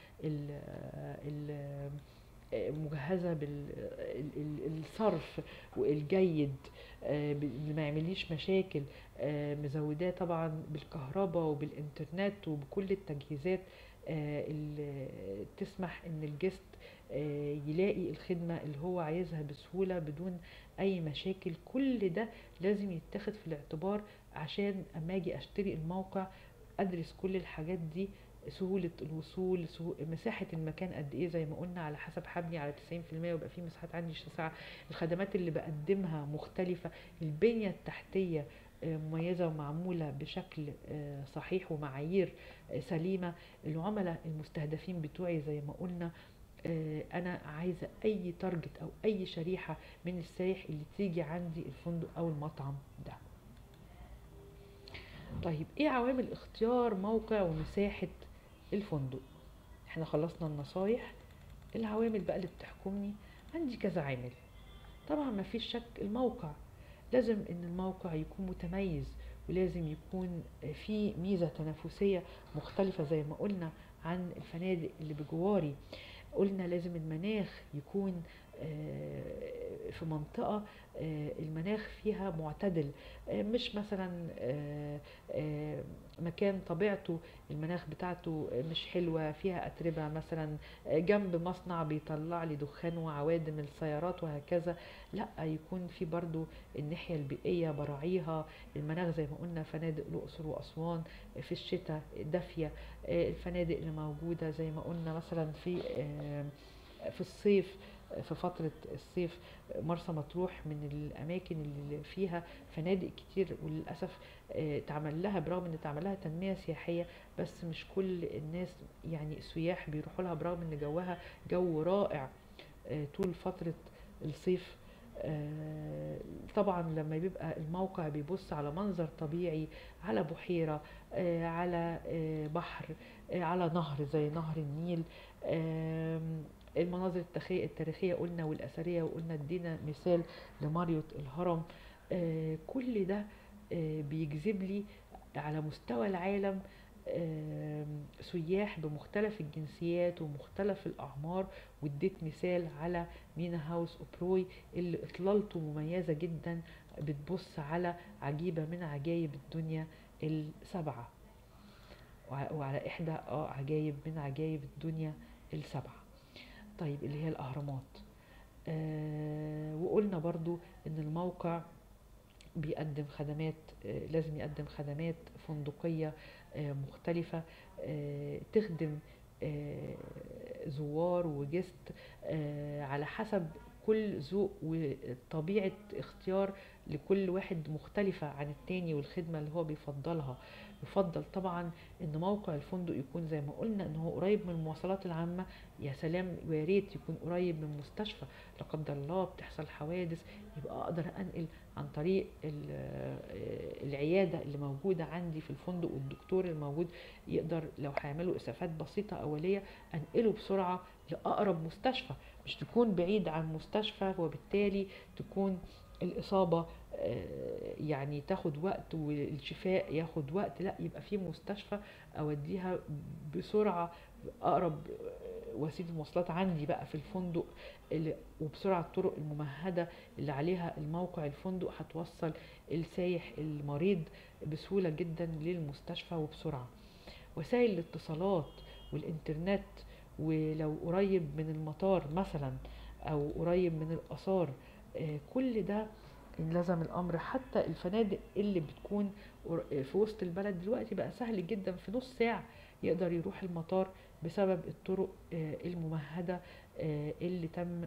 مجهزه بالصرف والجيد، اللي ما يعمليش مشاكل، مزوداه طبعا بالكهرباء وبالانترنت وبكل التجهيزات اللي تسمح ان الجست يلاقي الخدمة اللي هو عايزها بسهولة بدون اي مشاكل. كل ده لازم يتاخد في الاعتبار عشان اما اجي اشتري الموقع ادرس كل الحاجات دي. سهولة الوصول، مساحة المكان قد ايه، زي ما قلنا على حسب حبني على 90% ويبقى في مساحات عندي شاسعة. الخدمات اللي بقدمها مختلفة، البنية التحتية مميزة ومعمولة بشكل صحيح ومعايير سليمة. العملاء المستهدفين بتوعي زي ما قلنا، انا عايزة اي تارجت او اي شريحة من السائح اللي تيجي عندي الفندق او المطعم ده. طيب ايه عوامل اختيار موقع ومساحة الفندق؟ احنا خلصنا النصايح. العوامل بقى اللي بتحكمني، عندي كذا عامل. طبعا ما فيش شك الموقع، لازم ان الموقع يكون متميز، ولازم يكون في ميزة تنافسية مختلفة زي ما قلنا عن الفنادق اللي بجواري. قلنا لازم المناخ يكون في منطقة المناخ فيها معتدل، مش مثلا مكان طبيعته المناخ بتاعته مش حلوة، فيها أتربة مثلا، جنب مصنع بيطلع لي دخان وعوادم السيارات وهكذا. لا، يكون في برضو الناحية البيئية براعيها. المناخ زي ما قلنا فنادق الأقصر وأسوان في الشتاء دافية، الفنادق اللي موجودة زي ما قلنا مثلا في الصيف، في فترة الصيف مرسى مطروح من الأماكن اللي فيها فنادق كتير، وللأسف تعمل لها، برغم إن تعمل لها تنمية سياحية، بس مش كل الناس يعني السياح بيروحوا لها، برغم إن جوها جو رائع. طول فترة الصيف. طبعا لما بيبقى الموقع بيبص على منظر طبيعي، على بحيرة، على بحر، على نهر زي نهر النيل، المناظر التاريخية قلنا والأثرية، وقلنا ادينا مثال لماريوت الهرم. كل ده بيجذب لي على مستوى العالم سياح بمختلف الجنسيات ومختلف الأعمار. واديت مثال على مينا هاوس أوبروي اللي إطلالته مميزة جدا، بتبص على عجيبة من عجائب الدنيا السبعة، وعلى إحدى عجائب من عجائب الدنيا السبعة. طيب اللي هي الأهرامات. وقلنا برضو إن الموقع بيقدم خدمات، لازم يقدم خدمات فندقية مختلفة تخدم زوار وجست على حسب كل ذوق وطبيعة اختيار لكل واحد مختلفة عن التاني، والخدمة اللي هو بيفضلها. يفضل طبعا ان موقع الفندق يكون زي ما قلنا ان هو قريب من المواصلات العامة، يا سلام ويا ريت يكون قريب من مستشفى، لا قدر الله بتحصل حوادث يبقى اقدر انقل عن طريق العيادة اللي موجودة عندي في الفندق، والدكتور الموجود يقدر لو هيعملوا إسعافات بسيطة أولية أنقله بسرعة لأقرب مستشفى، مش تكون بعيد عن مستشفى وبالتالي تكون الإصابة يعني تاخد وقت والشفاء ياخد وقت. لا، يبقى في مستشفى أوديها بسرعة، أقرب وسيلة مواصلات عندي بقى في الفندق، وبسرعة الطرق الممهدة اللي عليها الموقع الفندق هتوصل السايح المريض بسهولة جدا للمستشفى وبسرعة. وسائل الاتصالات والإنترنت، ولو قريب من المطار مثلا أو قريب من الآثار، كل ده إن لزم الأمر. حتى الفنادق اللي بتكون في وسط البلد دلوقتي بقى سهل جدا في نص ساعة يقدر يروح المطار بسبب الطرق الممهدة اللي تم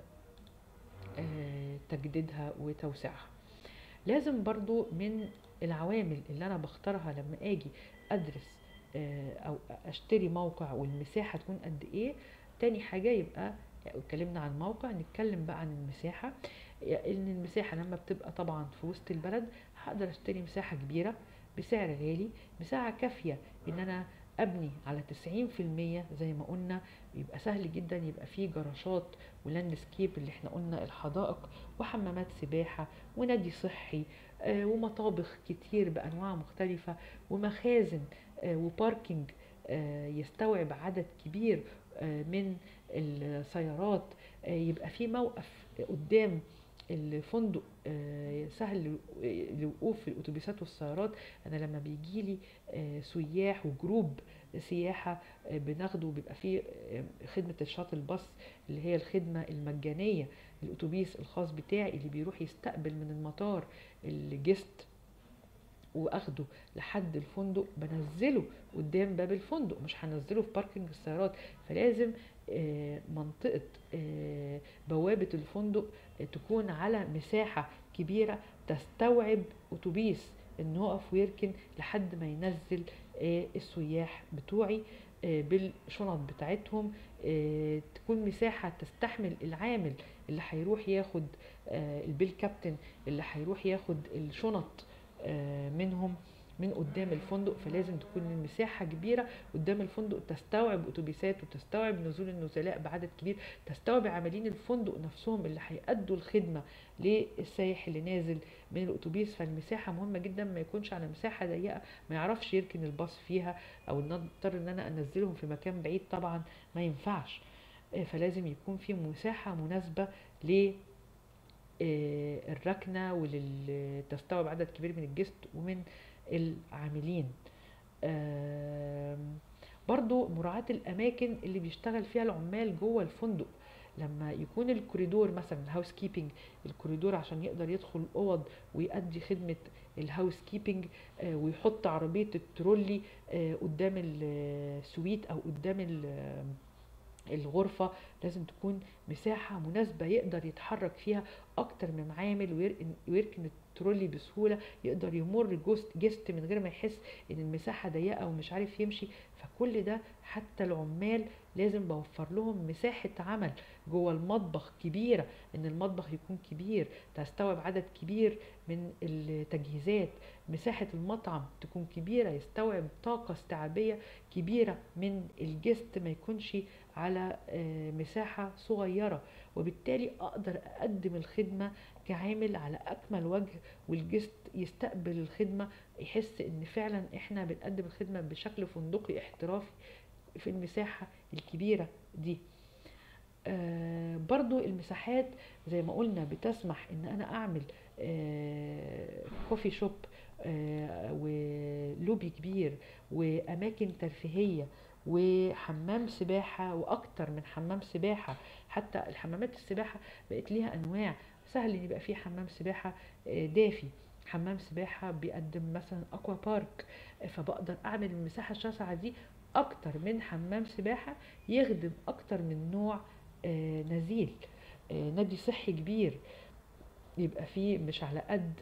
تجديدها وتوسيعها. لازم برضو من العوامل اللي أنا بختارها لما أجي أدرس أو أشتري موقع والمساحة تكون قد إيه. تاني حاجة يبقى اتكلمنا عن الموقع، نتكلم بقى عن المساحة. ان المساحة لما بتبقى طبعا في وسط البلد هقدر اشتري مساحة كبيرة بسعر غالي، مساحة كافية ان انا ابني على 90%. زي ما قلنا يبقى سهل جدا يبقى فيه جراشات ولاندسكيب اللي احنا قلنا الحدائق، وحمامات سباحة ونادي صحي ومطابخ كتير بانواع مختلفة، ومخازن وباركينج يستوعب عدد كبير من السيارات. يبقى في موقف قدام الفندق سهل لوقوف الاتوبيسات والسيارات. انا لما بيجي لي سياح وجروب سياحة بناخده، بيبقى فيه خدمة الشاطل باص اللي هي الخدمة المجانية، الاتوبيس الخاص بتاعي اللي بيروح يستقبل من المطار الجست واخده لحد الفندق، بنزله قدام باب الفندق، مش هنزله في باركنج السيارات. فلازم منطقة بوابة الفندق تكون على مساحة كبيرة تستوعب أتوبيس إنه يقف ويركن لحد ما ينزل السياح بتوعي بالشنط بتاعتهم. تكون مساحة تستحمل العامل اللي هيروح ياخد البيل كابتن اللي هيروح ياخد الشنط منهم من قدام الفندق. فلازم تكون المساحة كبيرة قدام الفندق تستوعب أتوبيسات وتستوعب نزول النزلاء بعدد كبير، تستوعب عاملين الفندق نفسهم اللي هيأدوا الخدمة للسائح اللي نازل من الأتوبيس. فالمساحة مهمة جدا، ما يكونش على مساحة ضيقة ما يعرفش يركن الباص فيها، أو نضطر إن أنا أنزلهم في مكان بعيد طبعا ما ينفعش. فلازم يكون في مساحة مناسبة ل الركنة ولتستوعب عدد كبير من الجست ومن العاملين. برضو مراعاة الأماكن اللي بيشتغل فيها العمال جوه الفندق. لما يكون الكوريدور مثلا الهاوس كيبنج، الكوريدور عشان يقدر يدخل أوض ويؤدي خدمة الهاوس كيبنج ويحط عربية الترولي قدام السويت أو قدام الغرفة، لازم تكون مساحة مناسبة يقدر يتحرك فيها أكتر من عامل ويركن ترولي بسهوله، يقدر يمر جست من غير ما يحس ان المساحه ضيقه ومش عارف يمشي. فكل ده حتى العمال لازم بوفر لهم مساحه عمل جوه المطبخ كبيره، ان المطبخ يكون كبير تستوعب عدد كبير من التجهيزات، مساحه المطعم تكون كبيره يستوعب طاقه استيعابيه كبيره من الجست، ما يكونش على مساحه صغيره. وبالتالي اقدر اقدم الخدمه كعامل على اكمل وجه، والجست يستقبل الخدمه يحس ان فعلا احنا بنقدم الخدمه بشكل فندقي احترافي في المساحه الكبيره دي. برضو المساحات زي ما قلنا بتسمح ان انا اعمل كوفي شوب ولوبي كبير واماكن ترفيهيه وحمام سباحة واكتر من حمام سباحة. حتى الحمامات السباحة بقت ليها انواع، سهل ان يبقى فيه حمام سباحة دافي، حمام سباحة بيقدم مثلا اكوا بارك. فبقدر اعمل المساحة الشاسعة دي اكتر من حمام سباحة يخدم اكتر من نوع نزيل. نادي صحي كبير يبقى فيه مش على قد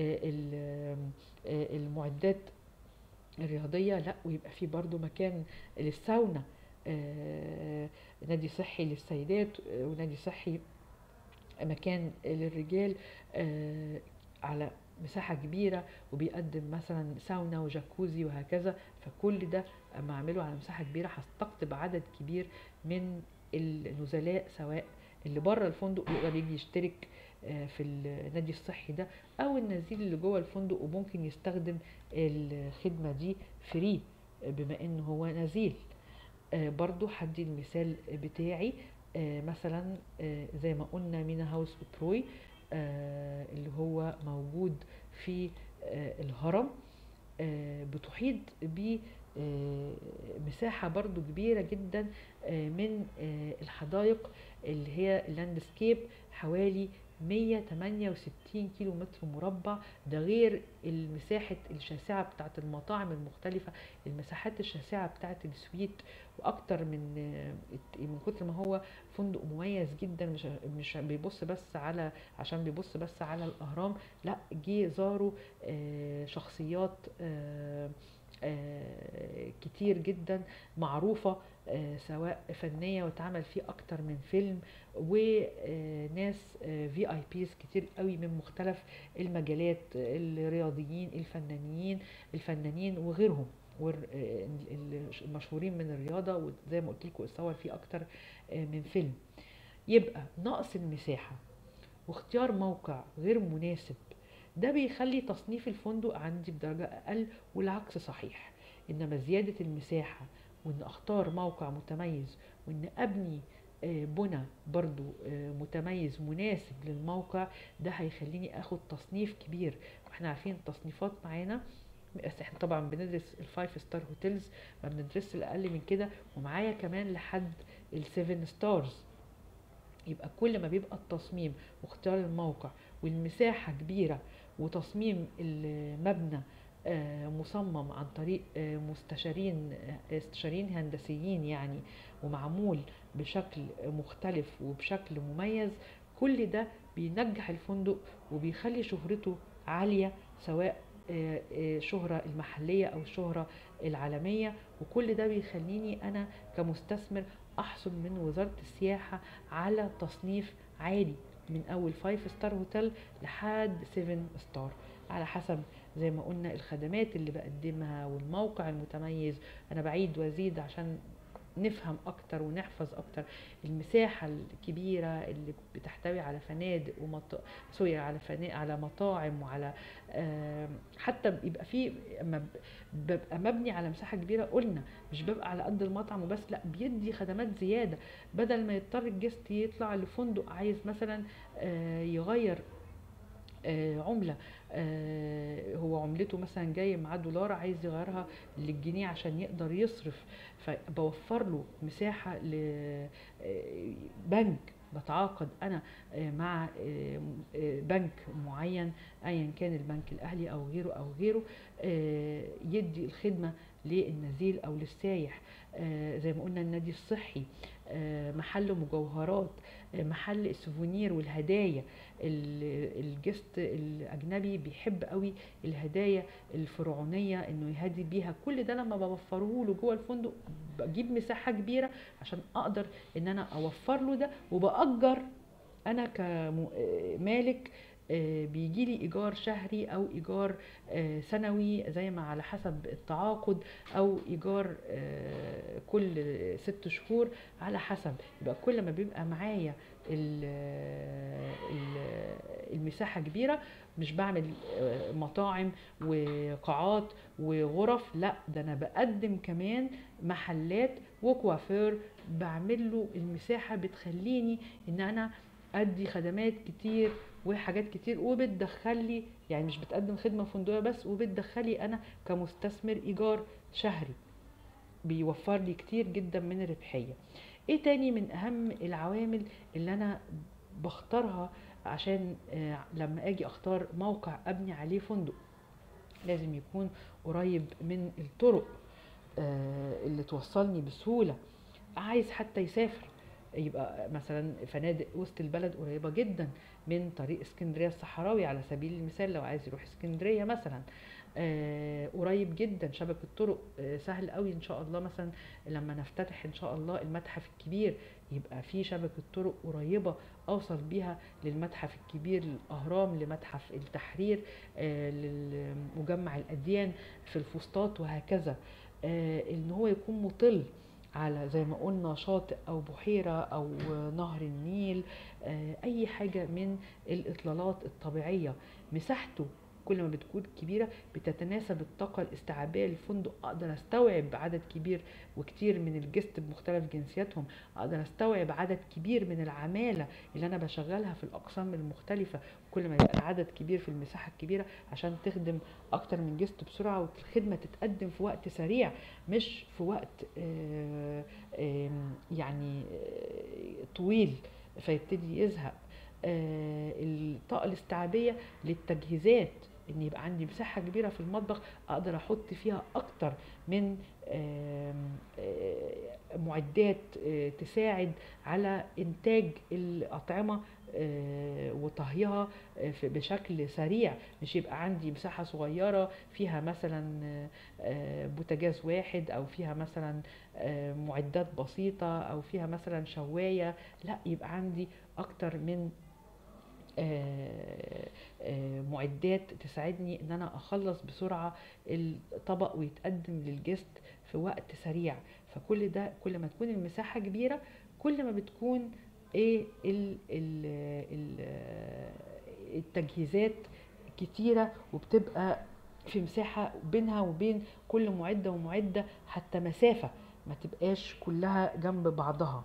المعدات الرياضية، لا ويبقى فيه برضو مكان للساونا، نادي صحي للسيدات ونادي صحي مكان للرجال على مساحة كبيرة، وبيقدم مثلا ساونا وجاكوزي وهكذا. فكل ده اما اعمله على مساحة كبيرة هستقطب عدد كبير من النزلاء، سواء اللي بره الفندق يقدر يجي يشترك في النادي الصحي ده، او النزيل اللي جوه الفندق وممكن يستخدم الخدمة دي فري بما انه هو نزيل. برضو هدي المثال بتاعي مثلا زي ما قلنا مينا هاوس بتروي اللي هو موجود في الهرم، بتحيط بمساحة برضو كبيرة جدا من الحدائق اللي هي اللاندسكيب، حوالي 168 كيلو متر مربع. ده غير المساحة الشاسعة بتاعت المطاعم المختلفة، المساحات الشاسعة بتاعت السويت، واكتر من كتر ما هو فندق مميز جدا. مش بيبص بس على عشان بيبص بس على الاهرام، لا جه زاروا شخصيات كتير جدا معروفة سواء فنية واتعمل فيه اكتر من فيلم، وناس في اي بيز كتير قوي من مختلف المجالات، الرياضيين الفنانين وغيرهم المشهورين من الرياضة. وزي ما قلت لكم اتصور فيه اكتر من فيلم. يبقى نقص المساحة واختيار موقع غير مناسب ده بيخلي تصنيف الفندق عندي بدرجة أقل، والعكس صحيح. إنما زيادة المساحة وإن أختار موقع متميز وإن أبني بنى برضو متميز مناسب للموقع ده هيخليني أخد تصنيف كبير. واحنا عارفين التصنيفات معانا، بس احنا طبعا بندرس الفايف ستار هوتيلز، ما بندرس الأقل من كده، ومعايا كمان لحد السيفن ستارز. يبقى كل ما بيبقى التصميم واختيار الموقع والمساحة كبيرة وتصميم المبنى مصمم عن طريق استشاريين هندسيين يعني، ومعمول بشكل مختلف وبشكل مميز، كل ده بينجح الفندق وبيخلي شهرته عالية، سواء شهرة المحلية أو الشهرة العالمية. وكل ده بيخليني أنا كمستثمر أحصل من وزارة السياحة على تصنيف عالي، من أول 5 ستار هوتيل لحد 7 ستار، على حسب زي ما قلنا الخدمات اللي بقدمها والموقع المتميز. أنا بعيد وازيد عشان نفهم اكتر ونحفظ اكتر المساحة الكبيرة اللي بتحتوي على فنادق سوري على فنادق، على مطاعم، وعلى حتى يبقى في ببقى مبني على مساحة كبيرة. قلنا مش ببقى على قد المطعم وبس، لا بيدي خدمات زيادة، بدل ما يضطر الجست يطلع لفندق عايز مثلا يغير عملة، هو عملته مثلا جاي معاه دولار عايز يغيرها للجنيه عشان يقدر يصرف، فبوفر له مساحة لبنك. بتعاقد انا مع بنك معين ايا كان البنك الاهلي او غيره او غيره، يدي الخدمة للنزيل او للسايح. زي ما قلنا النادي الصحي محل مجوهرات، محل السوفونير والهدايا. الجست الاجنبي بيحب قوي الهدايا الفرعونيه انه يهدي بيها. كل ده لما بوفره له جوه الفندق بجيب مساحه كبيره عشان اقدر ان انا اوفر له ده. وبأجر انا كمالك، بيجي لي ايجار شهري او ايجار سنوي زي ما على حسب التعاقد، او ايجار كل 6 شهور على حسب. يبقى كل ما بيبقى معايا المساحة كبيرة، مش بعمل مطاعم وقاعات وغرف، لا ده انا بقدم كمان محلات وكوافير، بعمل له المساحة بتخليني ان انا ادي خدمات كتير وحاجات كتير، وبتدخلي يعني مش بتقدم خدمة فندقية بس، وبتدخلي انا كمستثمر ايجار شهري بيوفر لي كتير جدا من الربحية. ايه تاني من اهم العوامل اللي انا بختارها عشان لما اجي اختار موقع ابني عليه فندق؟ لازم يكون قريب من الطرق اللي توصلني بسهولة. عايز حتى يسافر، يبقى مثلا فنادق وسط البلد قريبة جدا من طريق اسكندرية الصحراوي على سبيل المثال، لو عايز يروح اسكندرية مثلا. قريب جدا شبكة طرق، سهل قوي ان شاء الله. مثلا لما نفتتح ان شاء الله المتحف الكبير، يبقى في شبكة طرق قريبة اوصل بيها للمتحف الكبير، للاهرام، لمتحف التحرير، لمجمع الاديان في الفسطاط، وهكذا. ان هو يكون مطل على زي ما قلنا شاطئ او بحيرة او نهر النيل، اي حاجة من الاطلالات الطبيعية. مساحته كل ما بتكون كبيرة بتتناسب الطاقة الاستيعابية للفندق، اقدر استوعب عدد كبير وكتير من الجست بمختلف جنسياتهم، اقدر استوعب عدد كبير من العمالة اللي انا بشغلها في الاقسام المختلفة. كل ما يبقى العدد كبير في المساحة الكبيرة عشان تخدم اكتر من جست بسرعة، والخدمة تتقدم في وقت سريع مش في وقت يعني طويل فيبتدي يزهق. الطاقة الاستيعابية للتجهيزات، ان يبقى عندي مساحة كبيرة في المطبخ اقدر احط فيها اكتر من معدات تساعد على انتاج الاطعمة وطهيها بشكل سريع. مش يبقى عندي مساحة صغيرة فيها مثلا بوتاجاز واحد، او فيها مثلا معدات بسيطة، او فيها مثلا شواية. لا، يبقى عندي اكتر من معدات تساعدني ان انا اخلص بسرعة الطبق ويتقدم للجست في وقت سريع. فكل ده كل ما تكون المساحة كبيرة كل ما بتكون ايه التجهيزات كتيرة، وبتبقى في مساحة بينها وبين كل معدة ومعدة حتى مسافة ما تبقاش كلها جنب بعضها.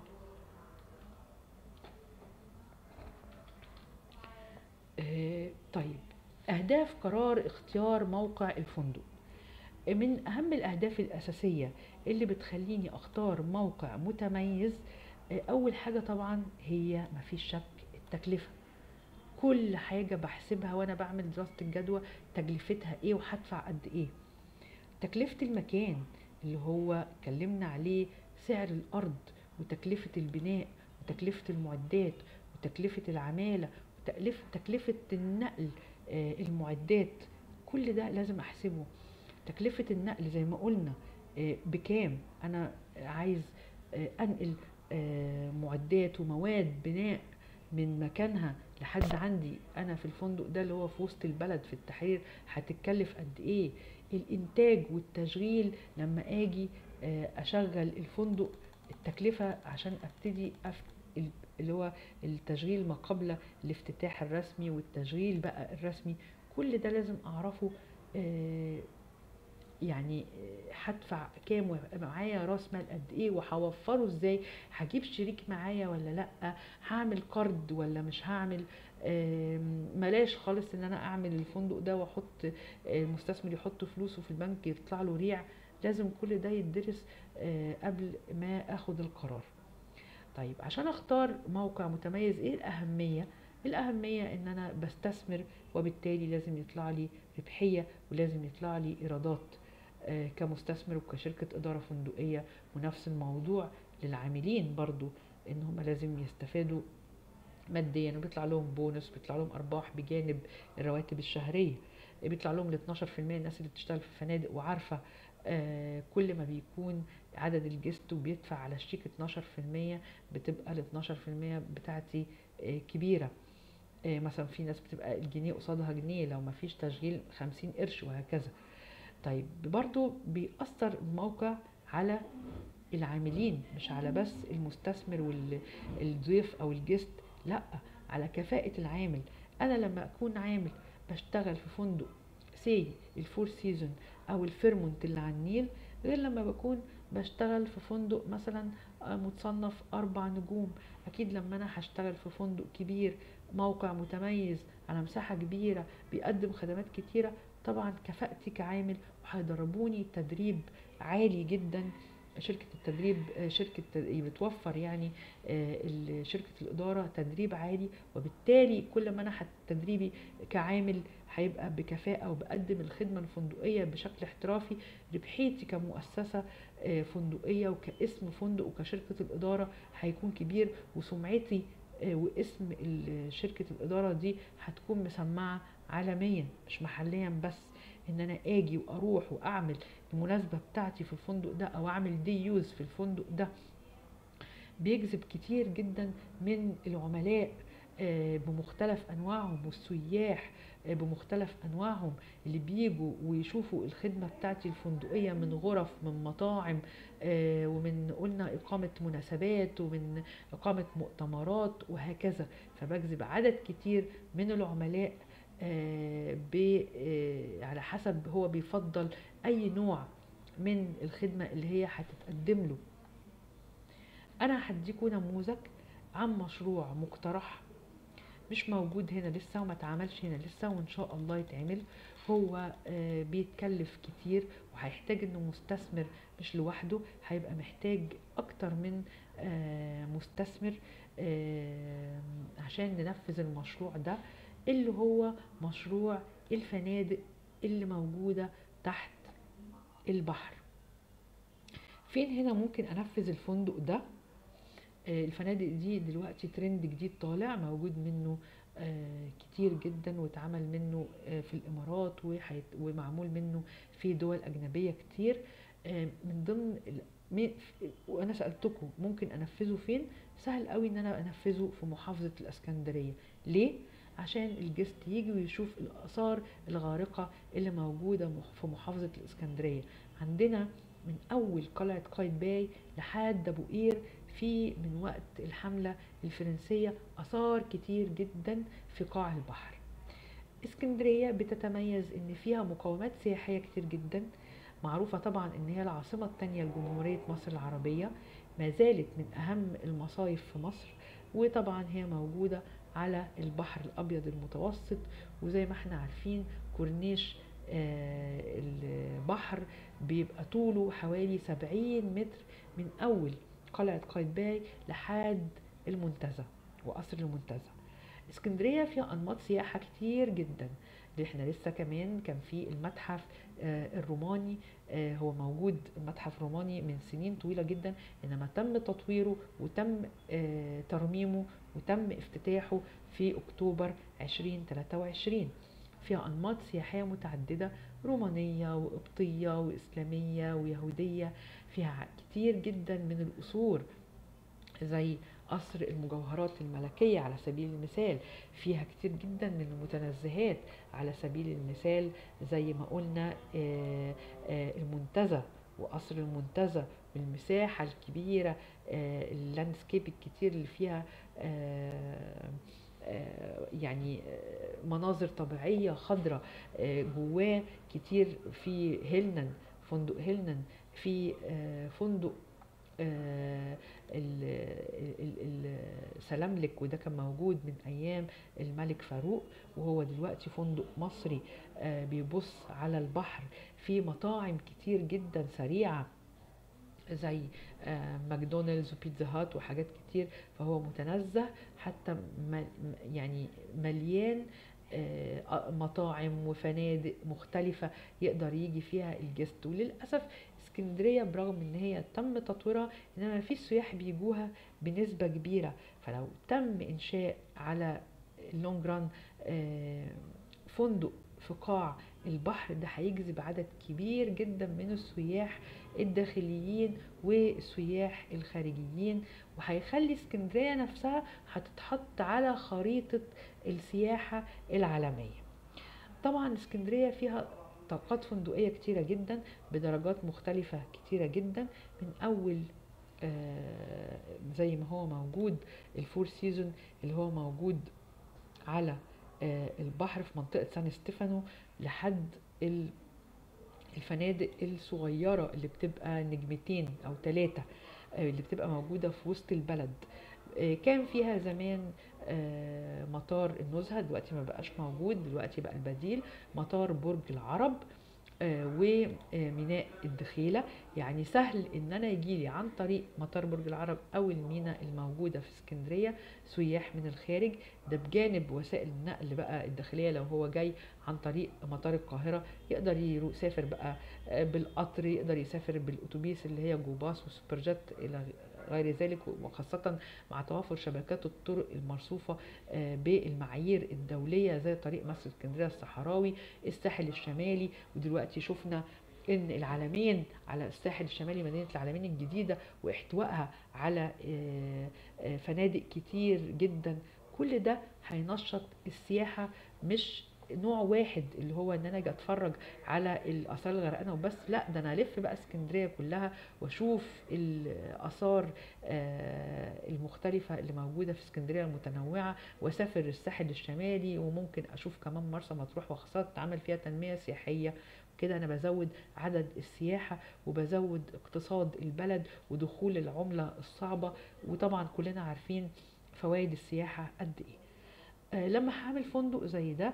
طيب، أهداف قرار اختيار موقع الفندق. من أهم الأهداف الأساسية اللي بتخليني أختار موقع متميز، أول حاجة طبعا هي مفيش شك التكلفة. كل حاجة بحسبها وأنا بعمل دراسة الجدوى، تكلفتها إيه وهدفع قد إيه. تكلفة المكان اللي هو اتكلمنا عليه، سعر الأرض وتكلفة البناء وتكلفة المعدات وتكلفة العمالة وتكلفة النقل، المعدات، كل ده لازم أحسبه. تكلفة النقل زي ما قلنا بكام، أنا عايز أنقل معدات ومواد بناء من مكانها لحد عندي أنا في الفندق ده اللي هو في وسط البلد في التحرير، هتتكلف قد إيه. الإنتاج والتشغيل لما أجي أشغل الفندق، التكلفة عشان أبتدي اللي هو التشغيل ما قبل الافتتاح الرسمي والتشغيل بقى الرسمي، كل ده لازم أعرفه. يعني هدفع كام ويبقى معايا راس مال قد ايه وهوفره ازاي، هجيب شريك معايا ولا لا، هعمل قرض ولا مش هعمل. ملاش خالص ان انا اعمل الفندق ده واحط المستثمر يحط فلوسه في البنك يطلع له ريع. لازم كل ده يدرس قبل ما اخد القرار. طيب، عشان اختار موقع متميز ايه الاهمية؟ الاهمية ان انا بستثمر، وبالتالي لازم يطلع لي ربحية ولازم يطلع لي ايرادات كمستثمر وكشركة إدارة فندقية. ونفس الموضوع للعاملين برضو ان هم لازم يستفادوا ماديا، وبيطلع لهم بونص، بيطلع لهم ارباح بجانب الرواتب الشهريه، بيطلع لهم ال 12%. الناس اللي بتشتغل في الفنادق وعارفه كل ما بيكون عدد الجست وبيدفع على الشيك 12%، بتبقى ال 12% بتاعتي كبيره. مثلا في ناس بتبقى الجنيه قصادها جنيه، لو ما فيش تشغيل 50 قرش وهكذا. طيب برضو بيأثر الموقع على العاملين، مش على بس المستثمر والضيف او الجست، لا، على كفاءة العامل. انا لما اكون عامل بشتغل في فندق سي الفور سيزون او الفيرمونت اللي على النيل، غير لما بكون بشتغل في فندق مثلا متصنف 4 نجوم. اكيد لما انا هشتغل في فندق كبير، موقع متميز على مساحة كبيرة بيقدم خدمات كتيرة، طبعا كفاءتي كعامل، وهيدربوني تدريب عالي جدا. شركة التدريب شركة بتوفر يعني شركة الإدارة تدريب عالي، وبالتالي كل ما أنا تدريبي كعامل هيبقى بكفاءة وبقدم الخدمة الفندقية بشكل احترافي، ربحيتي كمؤسسة فندقية وكاسم فندق وكشركة الإدارة هيكون كبير، وسمعتي واسم شركة الإدارة دي هتكون مسمعة عالميا مش محليا بس. ان انا اجي واروح واعمل المناسبة بتاعتي في الفندق ده او اعمل دي يوز في الفندق ده، بيجذب كتير جدا من العملاء بمختلف انواعهم، والسياح بمختلف انواعهم اللي بيجوا ويشوفوا الخدمة بتاعتي الفندقية، من غرف، من مطاعم، ومن قلنا اقامة مناسبات، ومن اقامة مؤتمرات وهكذا. فبجذب عدد كتير من العملاء على حسب هو بيفضل اي نوع من الخدمة اللي هي هتتقدم له. انا هديكوا نموذج عن مشروع مقترح مش موجود هنا لسه وما اتعملش هنا لسه، وان شاء الله يتعمل. هو بيتكلف كتير وهيحتاج انه مستثمر مش لوحده، هيبقى محتاج اكتر من مستثمر عشان ننفذ المشروع ده، اللي هو مشروع الفنادق اللي موجودة تحت البحر. فين هنا ممكن انفذ الفندق ده؟ الفنادق دي دلوقتي ترند جديد طالع، موجود منه كتير جدا، واتعمل منه في الامارات، ومعمول منه في دول اجنبية كتير. من ضمن وانا سألتكم ممكن انفذه فين؟ سهل قوي ان انا انفذه في محافظة الاسكندرية. ليه؟ عشان الجست يجي ويشوف الآثار الغارقة اللي موجودة في محافظة الاسكندرية. عندنا من أول قلعة قايتباي لحد أبو قير، في من وقت الحملة الفرنسية آثار كتير جدا في قاع البحر. اسكندرية بتتميز إن فيها مقومات سياحية كتير جدا، معروفة طبعا إن هي العاصمة التانية لجمهورية مصر العربية، ما زالت من أهم المصايف في مصر، وطبعا هي موجودة على البحر الأبيض المتوسط. وزي ما احنا عارفين كورنيش البحر بيبقى طوله حوالي 70 متر من أول قلعة قايتباي لحد المنتزه وقصر المنتزه. اسكندرية فيها أنماط سياحة كتير جدا، اللي احنا لسه كمان كان في المتحف الروماني. هو موجود المتحف الروماني من سنين طويلة جدا، انما تم تطويره وتم ترميمه وتم افتتاحه في اكتوبر 2023. فيها أنماط سياحية متعددة، رومانية وقبطية وإسلامية ويهودية، فيها كتير جدا من القصور زي قصر المجوهرات الملكية على سبيل المثال، فيها كتير جدا من المتنزهات على سبيل المثال زي ما قلنا المنتزه وقصر المنتزه بالمساحة الكبيرة، اللاندسكيب الكتير اللي فيها يعني مناظر طبيعية خضراء جواه كتير. في هيلنان، فندق هيلنان، في فندق سلاملك، وده كان موجود من ايام الملك فاروق، وهو دلوقتي فندق مصري بيبص على البحر. في مطاعم كتير جدا سريعة زي ماكدونالدز وبيتزا هات وحاجات كتير، فهو متنزه حتى يعني مليان مطاعم وفنادق مختلفة يقدر يجي فيها الجست. وللأسف اسكندرية برغم ان هي تم تطويرها انما مفيش سياح بيجوها بنسبة كبيرة، فلو تم انشاء على اللونج ران فندق في قاع البحر ده هيجذب عدد كبير جدا من السياح الداخليين والسياح الخارجيين، وهيخلي اسكندرية نفسها هتتحط على خريطة السياحة العالمية. طبعا اسكندرية فيها طاقات فندقية كتيرة جدا بدرجات مختلفة كتيرة جدا، من أول زي ما هو موجود الفور سيزون اللي هو موجود على البحر في منطقة سان ستيفانو، لحد الفنادق الصغيرة اللي بتبقى نجمتين أو 3 اللي بتبقى موجودة في وسط البلد. كان فيها زمان مطار النزهة، دلوقتي ما بقاش موجود، دلوقتي بقى البديل مطار برج العرب وميناء الدخيلة. يعني سهل ان انا يجيلي عن طريق مطار برج العرب او الميناء الموجودة في اسكندرية سياح من الخارج، ده بجانب وسائل النقل بقى الداخلية. لو هو جاي عن طريق مطار القاهرة يقدر يسافر بقى بالقطر، يقدر يسافر بالاتوبيس اللي هي جو باص وسوبر جيت الى غير ذلك، وخاصة مع توافر شبكات الطرق المرصوفة بالمعايير الدولية زي طريق مصر اسكندرية الصحراوي، الساحل الشمالي. ودلوقتي شفنا ان العلمين على الساحل الشمالي، مدينة العلمين الجديدة واحتوائها على فنادق كتير جدا، كل ده هينشط السياحة. مش نوع واحد اللي هو ان انا اجي اتفرج على الاثار الغرقانه وبس، لا ده انا الف بقى اسكندريه كلها واشوف الاثار المختلفه اللي موجوده في اسكندريه المتنوعه، واسافر الساحل الشمالي، وممكن اشوف كمان مرسى مطروح وخاصه اتعمل فيها تنميه سياحيه. كده انا بزود عدد السياحه وبزود اقتصاد البلد ودخول العمله الصعبه، وطبعا كلنا عارفين فوائد السياحه قد ايه. لما هعمل فندق زي ده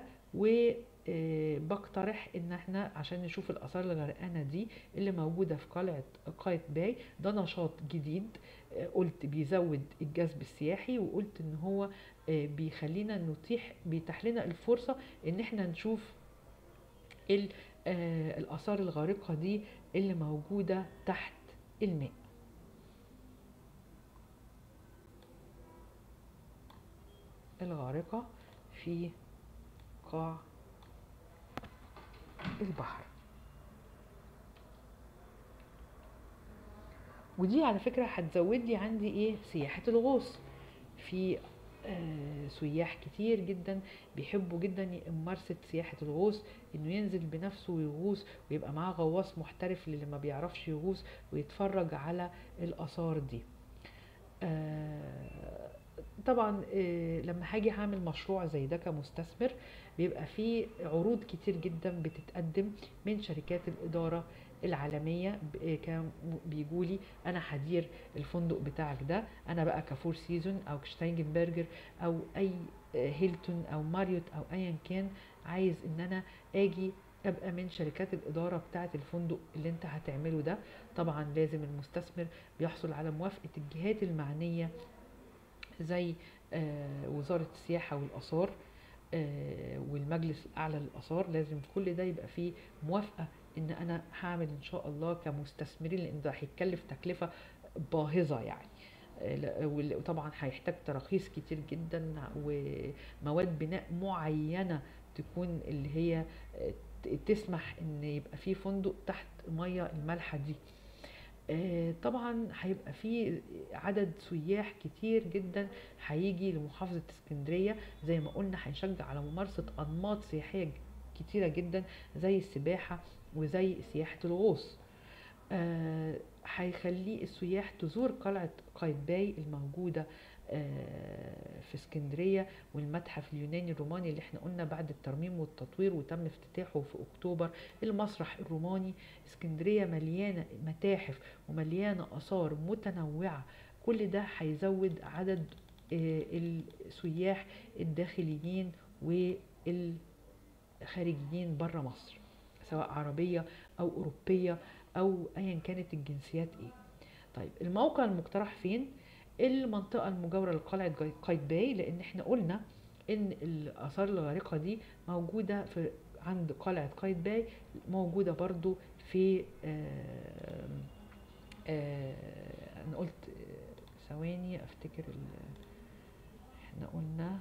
وبقترح ان احنا عشان نشوف الاثار الغرقانه دي اللي موجوده في قلعه قايتباي، ده نشاط جديد قلت بيزود الجذب السياحي، وقلت ان هو بيخلينا بيتاح لنا الفرصه ان احنا نشوف الاثار الغارقه دي اللي موجوده تحت الماء. الغارقه في قاع البحر، ودي على فكرة هتزود لي عندي ايه سياحة الغوص. في سياح كتير جدا بيحبوا جدا ممارسة سياحة الغوص، انه ينزل بنفسه ويغوص ويبقى معاه غواص محترف للي ما بيعرفش يغوص ويتفرج على الآثار دي. طبعا لما هاجي هعمل مشروع زي ده كمستثمر بيبقى فيه عروض كتير جدا بتتقدم من شركات الإدارة العالمية، بيجولي أنا هدير الفندق بتاعك ده، أنا بقى كفور سيزون أو كشتاينجنبرجر أو أي هيلتون أو ماريوت أو أيا كان، عايز إن أنا أجي ابقى من شركات الاداره بتاعه الفندق اللي انت هتعمله ده. طبعا لازم المستثمر بيحصل على موافقه الجهات المعنيه زي وزاره السياحه والاثار والمجلس الاعلى للاثار، لازم كل ده يبقى فيه موافقه ان انا هعمل ان شاء الله كمستثمرين، لان ده هيتكلف تكلفه باهظه يعني. وطبعا هيحتاج تراخيص كتير جدا ومواد بناء معينه تكون اللي هي تسمح ان يبقى في فندق تحت ميه المالحه دي. طبعا هيبقى في عدد سياح كتير جدا هيجي لمحافظة اسكندرية، زي ما قلنا هيشجع على ممارسة أنماط سياحية كتيرة جدا زي السباحة وزي سياحة الغوص. هيخلي السياح تزور قلعة قايتباي الموجودة في اسكندرية، والمتحف اليوناني الروماني اللي احنا قلنا بعد الترميم والتطوير وتم افتتاحه في اكتوبر، المسرح الروماني. اسكندرية مليانة متاحف ومليانة آثار متنوعة، كل ده هيزود عدد السياح الداخليين والخارجيين بره مصر، سواء عربية أو أوروبية أو أيا كانت الجنسيات إيه. طيب الموقع المقترح فين؟ المنطقة المجاورة لقلعة قايتباي، لأن احنا قلنا إن الآثار الغارقة دي موجودة عند قلعة قايتباي، موجودة برضو في انا قلت ثواني افتكر احنا قلنا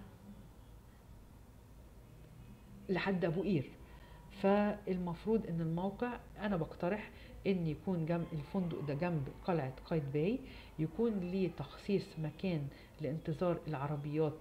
لحد ابو قير. فالمفروض ان الموقع انا بقترح ان يكون جنب الفندق ده جنب قلعة قايتباي، يكون ليه تخصيص مكان لانتظار العربيات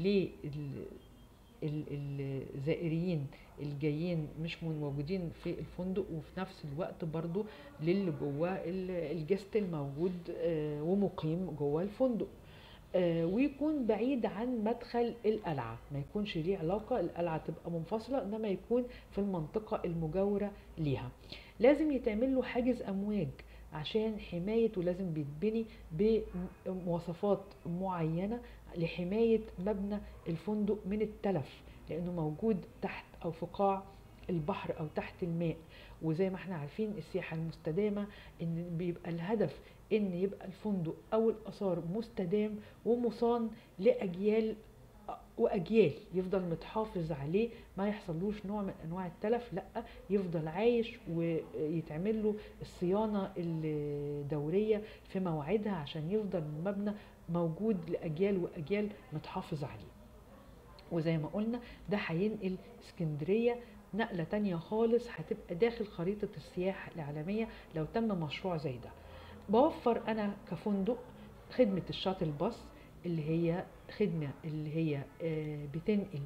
الزائرين الجايين مش موجودين في الفندق، وفي نفس الوقت برضو للي جوه الجست الموجود ومقيم جوه الفندق. ويكون بعيد عن مدخل القلعة، ما يكونش ليه علاقة، القلعة تبقى منفصلة، انما يكون في المنطقة المجاورة ليها. لازم يتعمل له حاجز امواج عشان حماية، ولازم بيتبني بمواصفات معينة لحماية مبنى الفندق من التلف، لانه موجود تحت او في قاع البحر او تحت الماء. وزي ما احنا عارفين السياحة المستدامة ان بيبقى الهدف ان يبقى الفندق او الاثار مستدام ومصان لاجيال واجيال، يفضل متحافظ عليه، ما يحصلوش نوع من انواع التلف، لا يفضل عايش ويتعمل له الصيانه الدوريه في مواعيدها عشان يفضل المبنى موجود لاجيال واجيال متحافظ عليه. وزي ما قلنا ده هينقل اسكندريه نقله تانية خالص، هتبقى داخل خريطه السياحه العالميه لو تم مشروع زي ده. بوفر انا كفندق خدمة الشاتل باص، اللي هي خدمة اللي هي بتنقل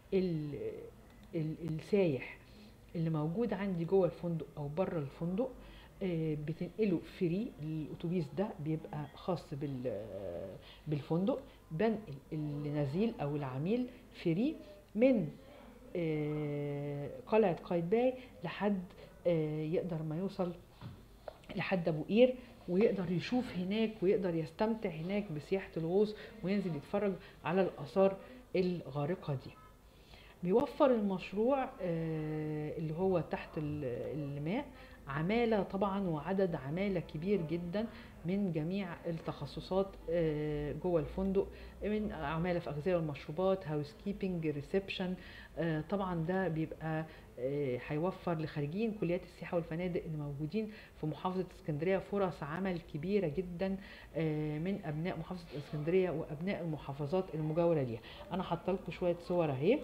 السايح اللي موجود عندي جوه الفندق او بره الفندق، بتنقله فري. الاتوبيس ده بيبقى خاص بالفندق، بنقل النزيل او العميل فري من قلعة قايتباي لحد يقدر ما يوصل لحد ابو قير، ويقدر يشوف هناك ويقدر يستمتع هناك بسياحة الغوص وينزل يتفرج على الآثار الغارقة دي. بيوفر المشروع اللي هو تحت الماء عمالة طبعا، وعدد عمالة كبير جدا من جميع التخصصات جوه الفندق، من عمالة في أغذية والمشروبات، هاوس كيبنج، ريسبشن. طبعا ده بيبقى هيوفر لخريجين كليات السياحة والفنادق اللي موجودين في محافظة اسكندرية فرص عمل كبيرة جدا من أبناء محافظة اسكندرية وأبناء المحافظات المجاورة ليها. أنا حاطه لكم شوية صور أهي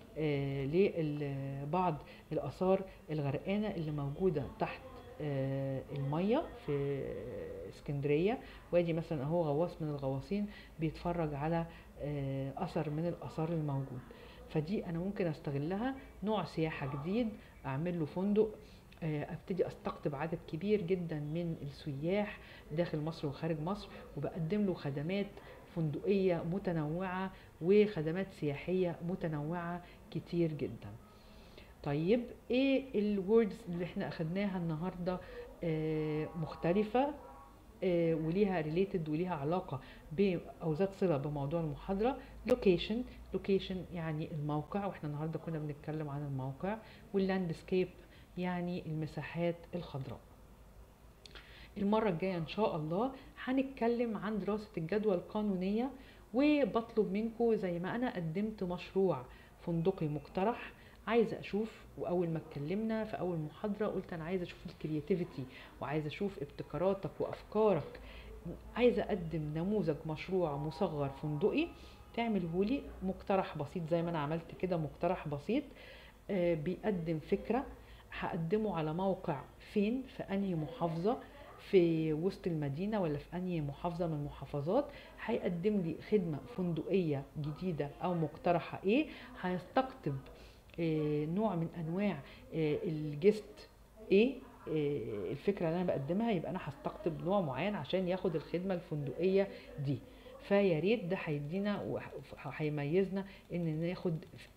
لبعض الآثار الغرقانة اللي موجودة تحت المية في اسكندرية. وادي مثلا اهو غواص من الغواصين بيتفرج على أثر من الآثار الموجود. فدي أنا ممكن أستغلها نوع سياحة جديد، أعمل له فندق، ابتدي استقطب عدد كبير جدا من السياح داخل مصر وخارج مصر، وبقدم له خدمات فندقية متنوعة وخدمات سياحية متنوعة كتير جدا. طيب ايه الوردز اللي احنا اخدناها النهاردة مختلفة وليها ريليتد وليها علاقة او ذات صلة بموضوع المحاضرة؟ لوكيشن، لوكيشن يعني الموقع، واحنا النهاردة كنا بنتكلم عن الموقع. واللاندسكيب يعني المساحات الخضراء. المرة الجاية ان شاء الله هنتكلم عن دراسة الجدوى القانونية، وبطلب منكم زي ما انا قدمت مشروع فندقي مقترح، عايزه اشوف. واول ما اتكلمنا في اول محاضره قلت انا عايزه اشوف الكرياتيفيتي وعايزه اشوف ابتكاراتك وافكارك. عايزه اقدم نموذج مشروع مصغر فندقي تعمله لي، مقترح بسيط زي ما انا عملت كده، مقترح بسيط بيقدم فكره. هقدمه على موقع فين، في انهي محافظه، في وسط المدينة ولا في أنهي محافظة من المحافظات، هيقدم لي خدمة فندقية جديدة أو مقترحة إيه، هيستقطب نوع من أنواع الجست إيه، الفكرة اللي أنا بقدمها، يبقى أنا هستقطب نوع معين عشان ياخد الخدمة الفندقية دي. فيا ريت ده هيدينا وهيميزنا ان ناخد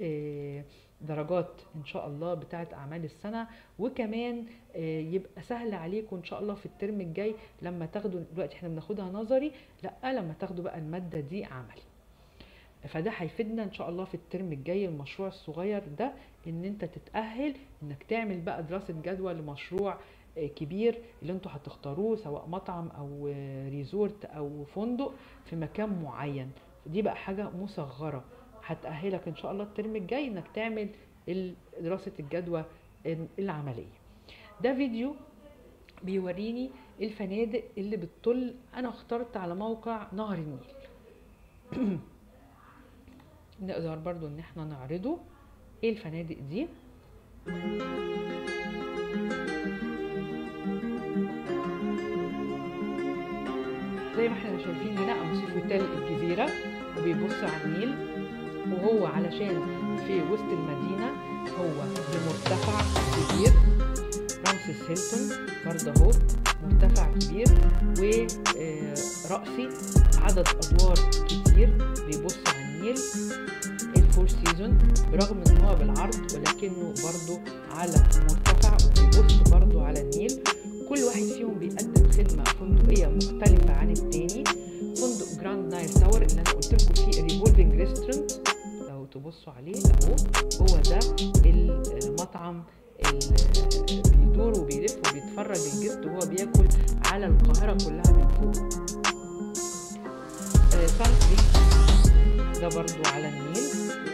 درجات ان شاء الله بتاعه اعمال السنه، وكمان يبقى سهل عليكم ان شاء الله في الترم الجاي لما تاخدوا. دلوقتي احنا بناخدها نظري، لا لما تاخدوا بقى الماده دي عملي. فده هيفيدنا ان شاء الله في الترم الجاي المشروع الصغير ده، ان انت تتأهل انك تعمل بقى دراسة جدوى لمشروع كبير اللي انتوا هتختاروه، سواء مطعم او ريزورت او فندق في مكان معين. دي بقى حاجة مصغرة هتأهلك ان شاء الله الترم الجاي انك تعمل دراسة الجدوى العملية. ده فيديو بيوريني الفنادق اللي بتطل. انا اخترت على موقع نهر النيل. نقدر برضو ان احنا نعرضه. ايه الفنادق دي؟ زي ما احنا شايفين هنا امسيفوتيل الجزيرة وبيبص على النيل، وهو علشان في وسط المدينة هو بمرتفع كبير. رامسيس هيلتون برضه اهو مرتفع كبير ورأسي، عدد أدوار كتير بيبص على النيل. الفور سيزون برغم ان هو بالعرض ولكنه برضه على مرتفع وبيبص برضه على النيل. كل واحد فيهم بيقدم خدمة فندقية مختلفة عن التاني. فندق جراند نايل تاور اللي انا قلت لكم فيه الريفولفنج ريستورانت، لو تبصوا عليه اهو، هو ده المطعم اللي بيدور وبيلف وبيتفرج الجست وهو بياكل على القاهرة كلها من فوق. سان كريك ده برضو على النيل.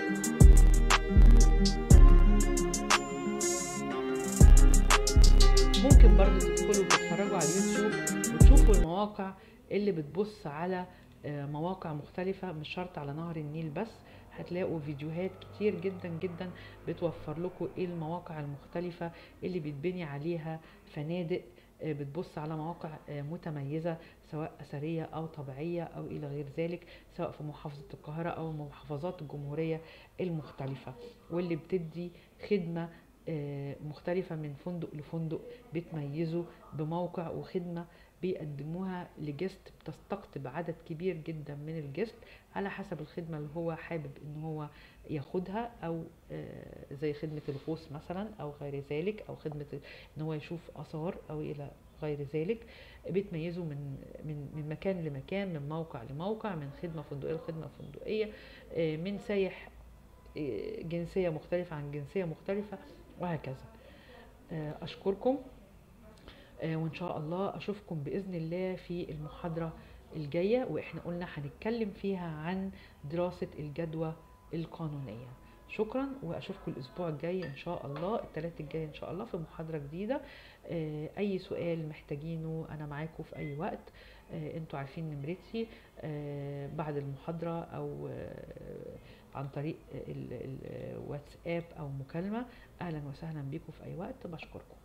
ممكن برضو تدخلوا وتتفرجوا على اليوتيوب وتشوفوا المواقع اللي بتبص على مواقع مختلفة، مش شرط على نهر النيل بس. هتلاقوا فيديوهات كتير جدا جدا بتوفر لكم ايه المواقع المختلفة اللي بيتبني عليها فنادق بتبص على مواقع متميزة، سواء أثرية أو طبيعية أو إلى غير ذلك، سواء في محافظة القاهرة أو محافظات الجمهورية المختلفة، واللي بتدي خدمة مختلفة من فندق لفندق، بتميزه بموقع وخدمة بيقدموها لجست، بتستقطب عدد كبير جدا من الجست على حسب الخدمة اللي هو حابب ان هو ياخدها، او زي خدمة الغوص مثلا او غير ذلك، او خدمة ان هو يشوف اثار او الى غير ذلك. بيتميزوا من مكان لمكان، من موقع لموقع، من خدمة فندقية لخدمة فندقية، من سايح جنسية مختلفة عن جنسية مختلفة، وهكذا. أشكركم، وإن شاء الله أشوفكم بإذن الله في المحاضرة الجاية، وإحنا قلنا هنتكلم فيها عن دراسة الجدوى القانونية. شكرا، وأشوفكم الأسبوع الجاي إن شاء الله، الثلاث الجاي إن شاء الله في محاضرة جديدة. أي سؤال محتاجينه أنا معاكم في أي وقت. انتوا عارفين نمرتي بعد المحاضرة أو عن طريق الواتساب أو مكالمة. أهلا وسهلا بكم في أي وقت. بشكركم.